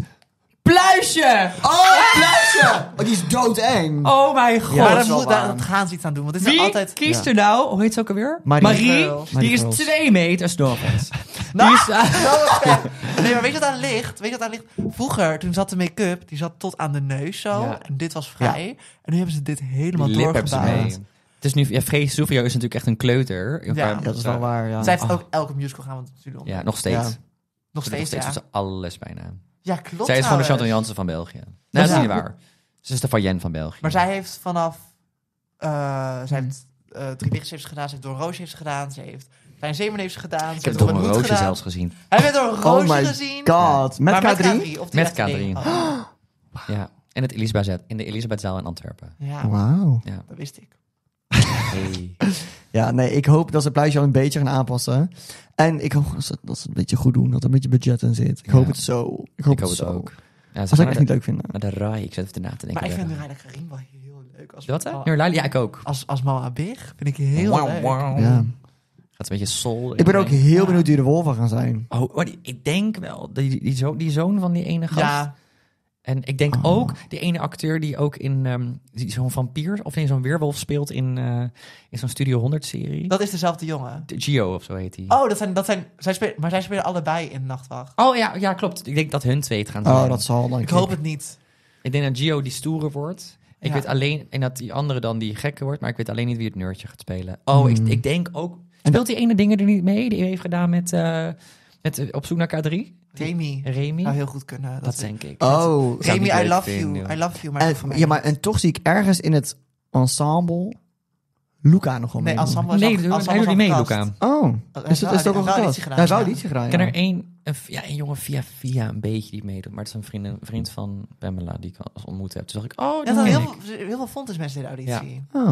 Pluisje! Oh, pluisje! Oh, die is doodeng. Oh mijn god. Ja, maar dat is daar, wel moet, daar waar. dat gaan ze iets aan doen. Want dit Wie is altijd... kiest Ja. er nou? Hoe heet ze ook alweer? Marie. Marie. Girls. Marie Die is Girls. twee meter nog eens. Nou, Die is, ah, no offense. Nee, maar weet je wat aan ligt? Weet je wat aan ligt? Vroeger, toen zat de make-up, die zat tot aan de neus zo. Ja. En dit was vrij. En nu hebben ze dit helemaal die lip hebben ze doorgebouwd. mee. Het is nu, ja, Frees Soufio is natuurlijk echt een kleuter. Ja. Ja, dat is wel waar, ja. Zij heeft Oh. ook elke musical gaan we natuurlijk doen. Ja, nog steeds. Ja. Nog Ze doet steeds, nog steeds ja. doet ze alles bijna. Ja, klopt Zij is gewoon de trouwens. Chantal Jansen van België. Nee, dat is Ja. niet waar. Ze is de Fayen van België. Maar zij heeft vanaf... eh zij Hmm. heeft uh, drie biggetjes heeft ze gedaan. Ze heeft Door Roosje heeft ze gedaan. Ze heeft Klein Zeeman heeft ze gedaan. Ze Ik heb heeft Door een een Hoed roosje gedaan. zelfs gezien. Hij heeft Door een Oh Roosje my gezien. god. Met Maar K drie? Of die Met laatste K drie. ding. Oh. Ja. En het Elisabeth, in de Elisabethzaal in Antwerpen. Ja, Wauw. Ja. dat wist ik. Hey. Ja, nee, ik hoop dat ze het pluisje al een beetje gaan aanpassen. En ik hoop dat ze, dat ze het een beetje goed doen, dat er een beetje budget in zit. Ik Ja. hoop het zo. Ik hoop, Ik hoop het het zo. ook. Ja, Dat ze zou gaan ik echt naar niet de, leuk vinden. naar de Rai. Ik zit even te na te denken. Maar ik vind Ja. Nurayla Karim wel heel leuk. Als Wat hè? Mama- Nurayla? Ja, ik ook. Als, als Mama Big vind ik heel Wauw, leuk. wauw. Ja. Gaat een beetje soul. Ik ben ook heel Ja. benieuwd wie de wolven gaan zijn. Oh, maar die, ik denk wel. Die, die, zo, die zoon van die ene gast. Ja, En ik denk Oh. ook die ene acteur die ook in ehm, die zo'n vampier of in zo'n weerwolf speelt in, eh, in zo'n Studio honderd serie. dat is dezelfde jongen. De Gio of zo heet hij. Oh, dat zijn, dat zijn, zij spelen, maar zij spelen allebei in Nachtwacht. Oh ja, ja, klopt. Ik denk dat hun twee het gaan zijn. Oh, dat zal dan. Ik hoop het niet. Ik denk dat Gio die stoere wordt. Ik Ja. weet alleen, en dat die andere dan die gekke wordt, maar ik weet alleen niet wie het nerdje gaat spelen. Oh, Hmm. ik, ik denk ook. Speelt die ene dingen er niet mee? Die hij heeft gedaan met, eh, met eh, Op zoek naar K drie? Remy Remy? zou heel goed kunnen. Dat, dat is- denk ik. Oh. Zou ik Remy, niet I leuk love vinden. you. I love you. Maar En, van mij ja, maar niet. en toch zie ik ergens in het ensemble Luca nog wel Nee, meedoen? ensemble is Nee, al- doe- ensemble hij doet is niet al mee, gecast. Luca. Oh, Hij is het is het ook al wou gedaan? liedje gedaan, Hij wou ja. liedje gedaan, Ik ken ja. er één, een, ja, een jongen via via een beetje die meedoet. Maar het is een vriend, een vriend van Pamela die ik als ontmoet heb. Toen dacht ik, oh, Ja, dat dat ken heel, ik. veel- heel veel Fontes mensen in de auditie. Oh.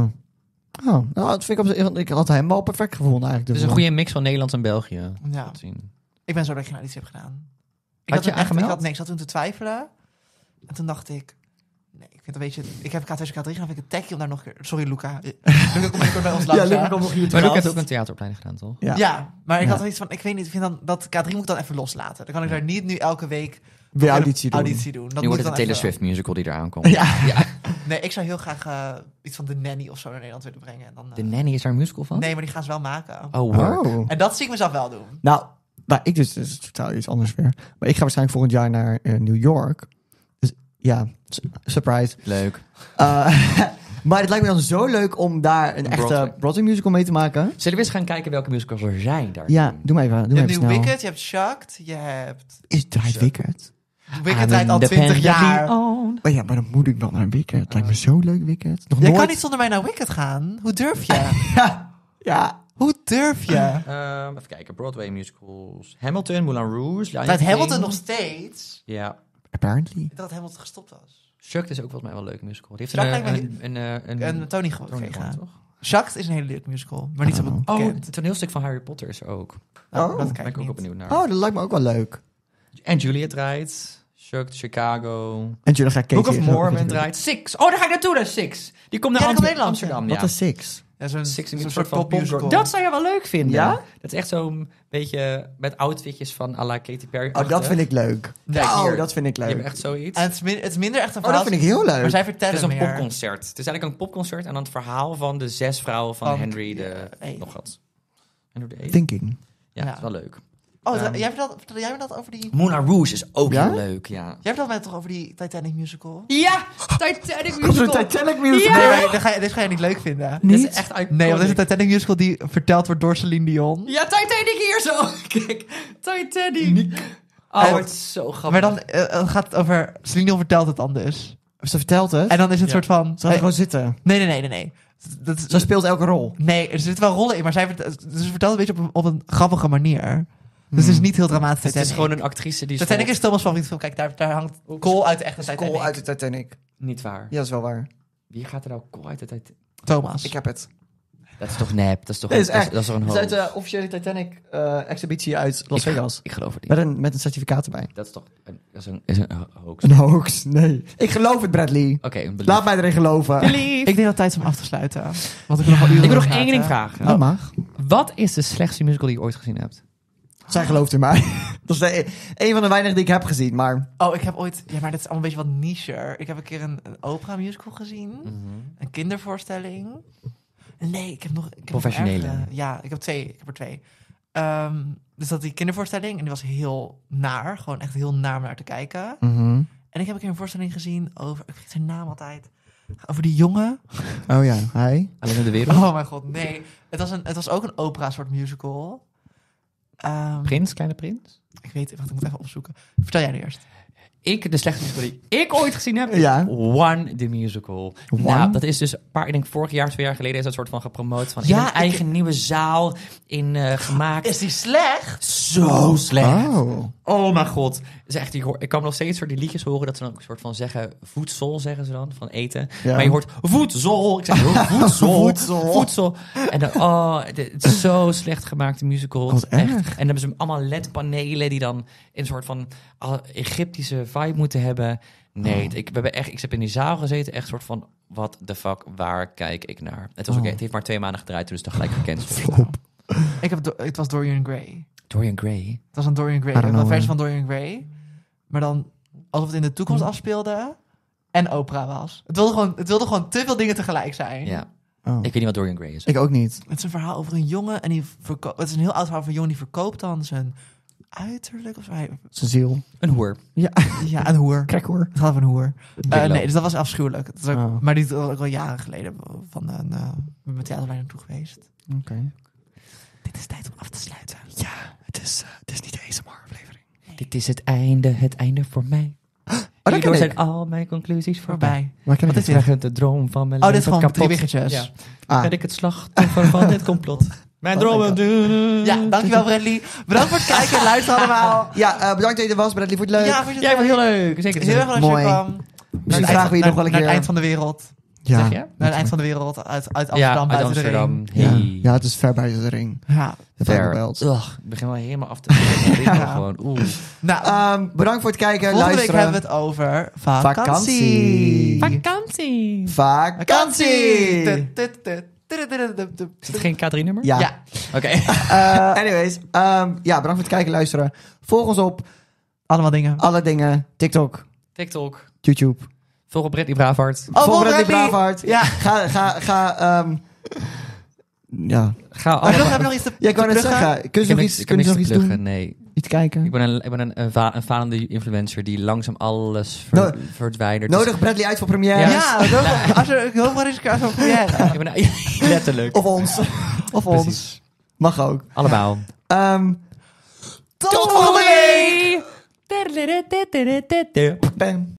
Oh, nou, dat vind ik, op, zich- ik had hem wel perfect gevonden eigenlijk. Het is een goede mix van Nederland en België. Ja. Laat zien. Ik ben zo dat ik geen auditie heb gedaan. Ik Had je toen echt- aangemeld? Ik had, nee, ik zat toen te twijfelen. En toen dacht ik... Nee, ik vind een beetje... Ik heb K twee, K drie gedaan, vind ik een tagje om daar nog... Sorry, Luca. Luca, kom ik bij ons langs. Ja, Luca hè? komt nog hier te Maar Luca gast. heeft ook een theateropleiding gedaan, toch? Ja. Ja, maar ik Ja. had iets van... Ik weet niet, ik vind dan dat K drie moet ik dan even loslaten. Dan kan ik daar niet nu elke week... Weer een auditie doen. auditie doen. Dat Nu moet wordt ik het een dan Taylor even- Swift musical die eraan komt. Ja. ja. Nee, ik zou heel graag eh, iets van The Nanny of zo naar Nederland willen brengen. En dan, eh, De Nanny is daar een musical van? Nee, maar die gaan ze wel maken. Oh, work. Oh. En dat zie ik mezelf wel doen. Nou, nou, ik dus, dus totaal iets anders weer. Maar ik ga waarschijnlijk volgend jaar naar eh, New York. Dus ja, su- surprise. Leuk. Uh, maar het lijkt me dan zo leuk om daar een Een echte Broadway. Broadway musical mee te maken. Zullen we eens gaan kijken welke musicals er zijn daar? Ja, doe maar even. Doe Je maar hebt even nu snel. Wicked, je hebt Shucked, je hebt... Is draait Zo. Wicked? Wicked draait al twintig jaar. Maar ja, maar dan moet ik wel naar Wicked. Het lijkt me zo leuk, Wicked. Nog Jij nooit. kan niet zonder mij naar Wicked gaan. Hoe durf je? Ja, ja. Hoe durf je? Ehm, even kijken. Broadway musicals. Hamilton, Moulin Rouge. Lion Draait King. Hamilton nog steeds? Ja. Apparently. Ik dacht dat Hamilton gestopt was. Shucked is ook volgens mij wel een leuke musical. Die heeft Shucked een, lijkt een, een, een, een, En Tony Tony gewoon gewonnen, gaan. toch? Shucked is een hele leuke musical, maar niet zo Oh. goed Oh, bekend. het toneelstuk van Harry Potter is er ook. Nou, Oh. dat Daar kijk ben ik ook ik wel niet. benieuwd naar. Oh, dat lijkt me ook wel leuk. En Juliet draait. Shucked, Chicago. En jullie gaan Book kijken. of Mormon draait. Six. Oh, daar ga ik naartoe, naar Six. Die komt naar Ja, die komt Amsterdam. Nederland, Amsterdam, Wat ja. is Six? Ja, zo'n Six zo'n een soort soort popmusical. Dat zou je wel leuk vinden. Ja? Dat is echt zo'n beetje met outfitjes van à la Katy Perry. Oh, dat vind ik leuk. Kijk oh, hier. dat vind ik Je hebt leuk. echt zoiets. En het is, min- het is minder echt een Oh, verhaal. dat vind ik heel leuk. Maar zij Het vertellen is een meer. popconcert. Het is eigenlijk een popconcert en dan het verhaal van de zes vrouwen van, Van- Henry de... ja, hey. Nog wat. Henry de Eighth. Thinking. Ja, Ja. dat is wel leuk. Oh, Ehm, jij vertelde, vertelde jij me dat over die... Moulin Rouge is ook Ja? heel leuk, ja. Jij vertelde mij toch over die Titanic musical? Ja! Titanic Komt er een Titanic musical? Nee, maar dit ga, je, dit ga je niet leuk vinden. Niet? Dit is echt iconic. Nee, want dit is een Titanic musical die verteld wordt door Celine Dion. Ja, Titanic hier zo. Kijk, Titanic. Oh, En- het is zo grappig. Maar dan eh, gaat het over... Celine Dion vertelt het dan dus. Ze vertelt het. En dan is het Ja. soort van... Ze gaat eh, gewoon zitten. nee, nee, nee, nee, nee. Dat is, Ze speelt elke rol. nee, er zitten wel rollen in, maar zij vert- ze vertelt een beetje op een, op een grappige manier. Dus het is niet heel dramatisch. het is Titanic. gewoon een actrice die... Titanic vol- is Thomas' favoriete film. Kijk, daar, daar hangt Cole uit de echte Titanic. Cole uit de Titanic. Niet waar. Ja, dat is wel waar. Wie gaat er nou Cole uit de Titanic? Thomas. Ik heb het. Dat is toch nep? Dat is toch Nee, een, dat is echt. dat is toch een Het is uit hoax? de officiële Titanic-exhibitie uit Las Ik- Vegas. Ik geloof het niet. Met een, met een certificaat erbij. Dat is toch een, dat is een, is een hoax. Een hoax, nee. Ik geloof het, Bradley. Oké, een Laat mij erin geloven. Belief. Ik denk dat het tijd is om af te sluiten. Want ik wil nog wel uren Ik wil nog praten. één ding vragen. Dat mag. Wat is de slechtste musical die je ooit gezien hebt? Zij gelooft in mij. Dat is de, een van de weinigen die ik heb gezien, maar... Oh, ik heb ooit... Ja, maar dit is allemaal een beetje wat nicher. Ik heb een keer een, een opera musical gezien. Een kindervoorstelling. Nee, ik heb nog... Ik heb nog Professionele. ergere. Ja, ik heb twee. Ik heb er twee. Ehm, dus dat die kindervoorstelling. En die was heel naar. Gewoon echt heel naar om naar te kijken. Mhm. En ik heb een keer een voorstelling gezien over... Ik vergeet zijn naam altijd. Over die jongen. Oh ja, hij. Alleen in de wereld? Oh mijn god, nee. Het was, een, het was ook een opera soort musical. Ehm, Prins, Kleine Prins? Ik weet het, wacht, ik moet even opzoeken. Vertel jij nu eerst. Ik, de slechtste musical die ik ooit gezien heb, Ja. One, the musical. One? Nou, dat is dus een paar, ik denk vorig jaar, twee jaar geleden is dat soort van gepromoot van Ja, in een ik- eigen nieuwe zaal in eh, gemaakt. Is die slecht? Zo slecht. Oh. Oh mijn god. Het is echt, ik, hoor, ik kan nog steeds soort die liedjes horen dat ze dan ook een soort van zeggen, voedsel zeggen ze dan, van eten. Ja. Maar je hoort voedsel. Ik zeg voedsel. Voedsel. Voedsel. En dan, oh, het is zo slecht gemaakt, de musical. Wat Echt. erg. En dan hebben ze allemaal L E D-panelen die dan in een soort van ah, Egyptische vibe moeten hebben. Nee, Oh. ik, we hebben echt, ik heb in die zaal gezeten, echt soort van, what the fuck, waar kijk ik naar? Het, was ook, Oh. het heeft maar twee maanden gedraaid, toen is het gelijk gecanceld. Flop. Ik heb, do- het was Dorian Gray. Dorian Gray. Het was een Dorian Gray. I don't Een know, versie man. van Dorian Gray. Maar dan alsof het in de toekomst afspeelde. En opera was. Het wilde, gewoon, het wilde gewoon te veel dingen tegelijk zijn. Ja. Oh. Ik weet niet wat Dorian Gray is. Ik ook niet. Het is een verhaal over een jongen. En die verko- het is een heel oud verhaal van een jongen die verkoopt dan zijn uiterlijk. Of zo. Hij- Zijn ziel. Een hoer. Ja, Ja, een hoer. kijk hoor. Het gaat over een hoer. Eh, Willow. nee, dus dat was afschuwelijk. Het is ook, Oh. Maar die is ook al jaren geleden van een uh, met mijn theaterlijn naartoe geweest. Oké. Dit is tijd om af te sluiten. Ja, het is, uh, het is niet de A S M R-aflevering. Dit is het einde, het einde voor mij. Oh dat Hierdoor ken zijn ik. al mijn conclusies voorbij. Voorbij. Maar ken ik Wat is niet. dit? De droom van mijn Oh, dit is leven gewoon drie kapot. wiggetjes. Ja. Ah. Ben ik het slachtoffer van dit complot? Mijn Oh my dromen God. doen. Ja, dankjewel Bradley. Bedankt voor het kijken en luisteren allemaal. Ja, uh, bedankt dat je er was. Bradley, vond je het leuk? Ja, vond je Jij het vond leuk? het heel leuk. Zeker. Heel erg leuk dat je Mooi. kwam. Misschien vragen we je nog wel een Naar keer. het eind van de wereld. Ja. Zeg je? Naar het eind van de wereld. Uit, uit Ja, Amsterdam, uit buiten de Amsterdam. ring. Hey. Ja, het is ver buiten de ring. Ja. De Ver. Bijbelbelt. Ugh, ik begin wel helemaal af te doen. Ja. Gewoon, oeh. Nou, Um, bedankt voor het kijken, volgende week luisteren. hebben we het over vakantie. Vakantie. Vakantie. Vakantie! Tut, tut, tut, tut, tut, tut, tut. Is het geen K drie nummer? Ja. Ja. Oké. Uh, anyways, um, ja, bedankt voor het kijken en luisteren. Volg ons op Allemaal dingen. alle dingen. TikTok, TikTok. YouTube. Volg op Bradley Braafhart. Oh, Volg Bradley Bradley. Braafhart. Ja. Ga, ga, ga, um, ja. Ga Maar nog, allemaal... hebben we nog iets te Ja, ik wou te net pluggen? zeggen. Kun Ik je heb nog niks, iets, ik kun heb je niks nog te iets pluggen, doen? nee. Iets kijken? Ik ben een, ik ben een, een, va- een falende influencer die langzaam alles ver, No- verdwijnt. Nodig Bradley uit voor première. Ja. Ja, dat- als je ik hoop maar eens een keer zo'n première. Ik ben een- letterlijk. Of ons. Of ons. Precies. Mag ook. Allemaal. Um, Tot volgende week! bam.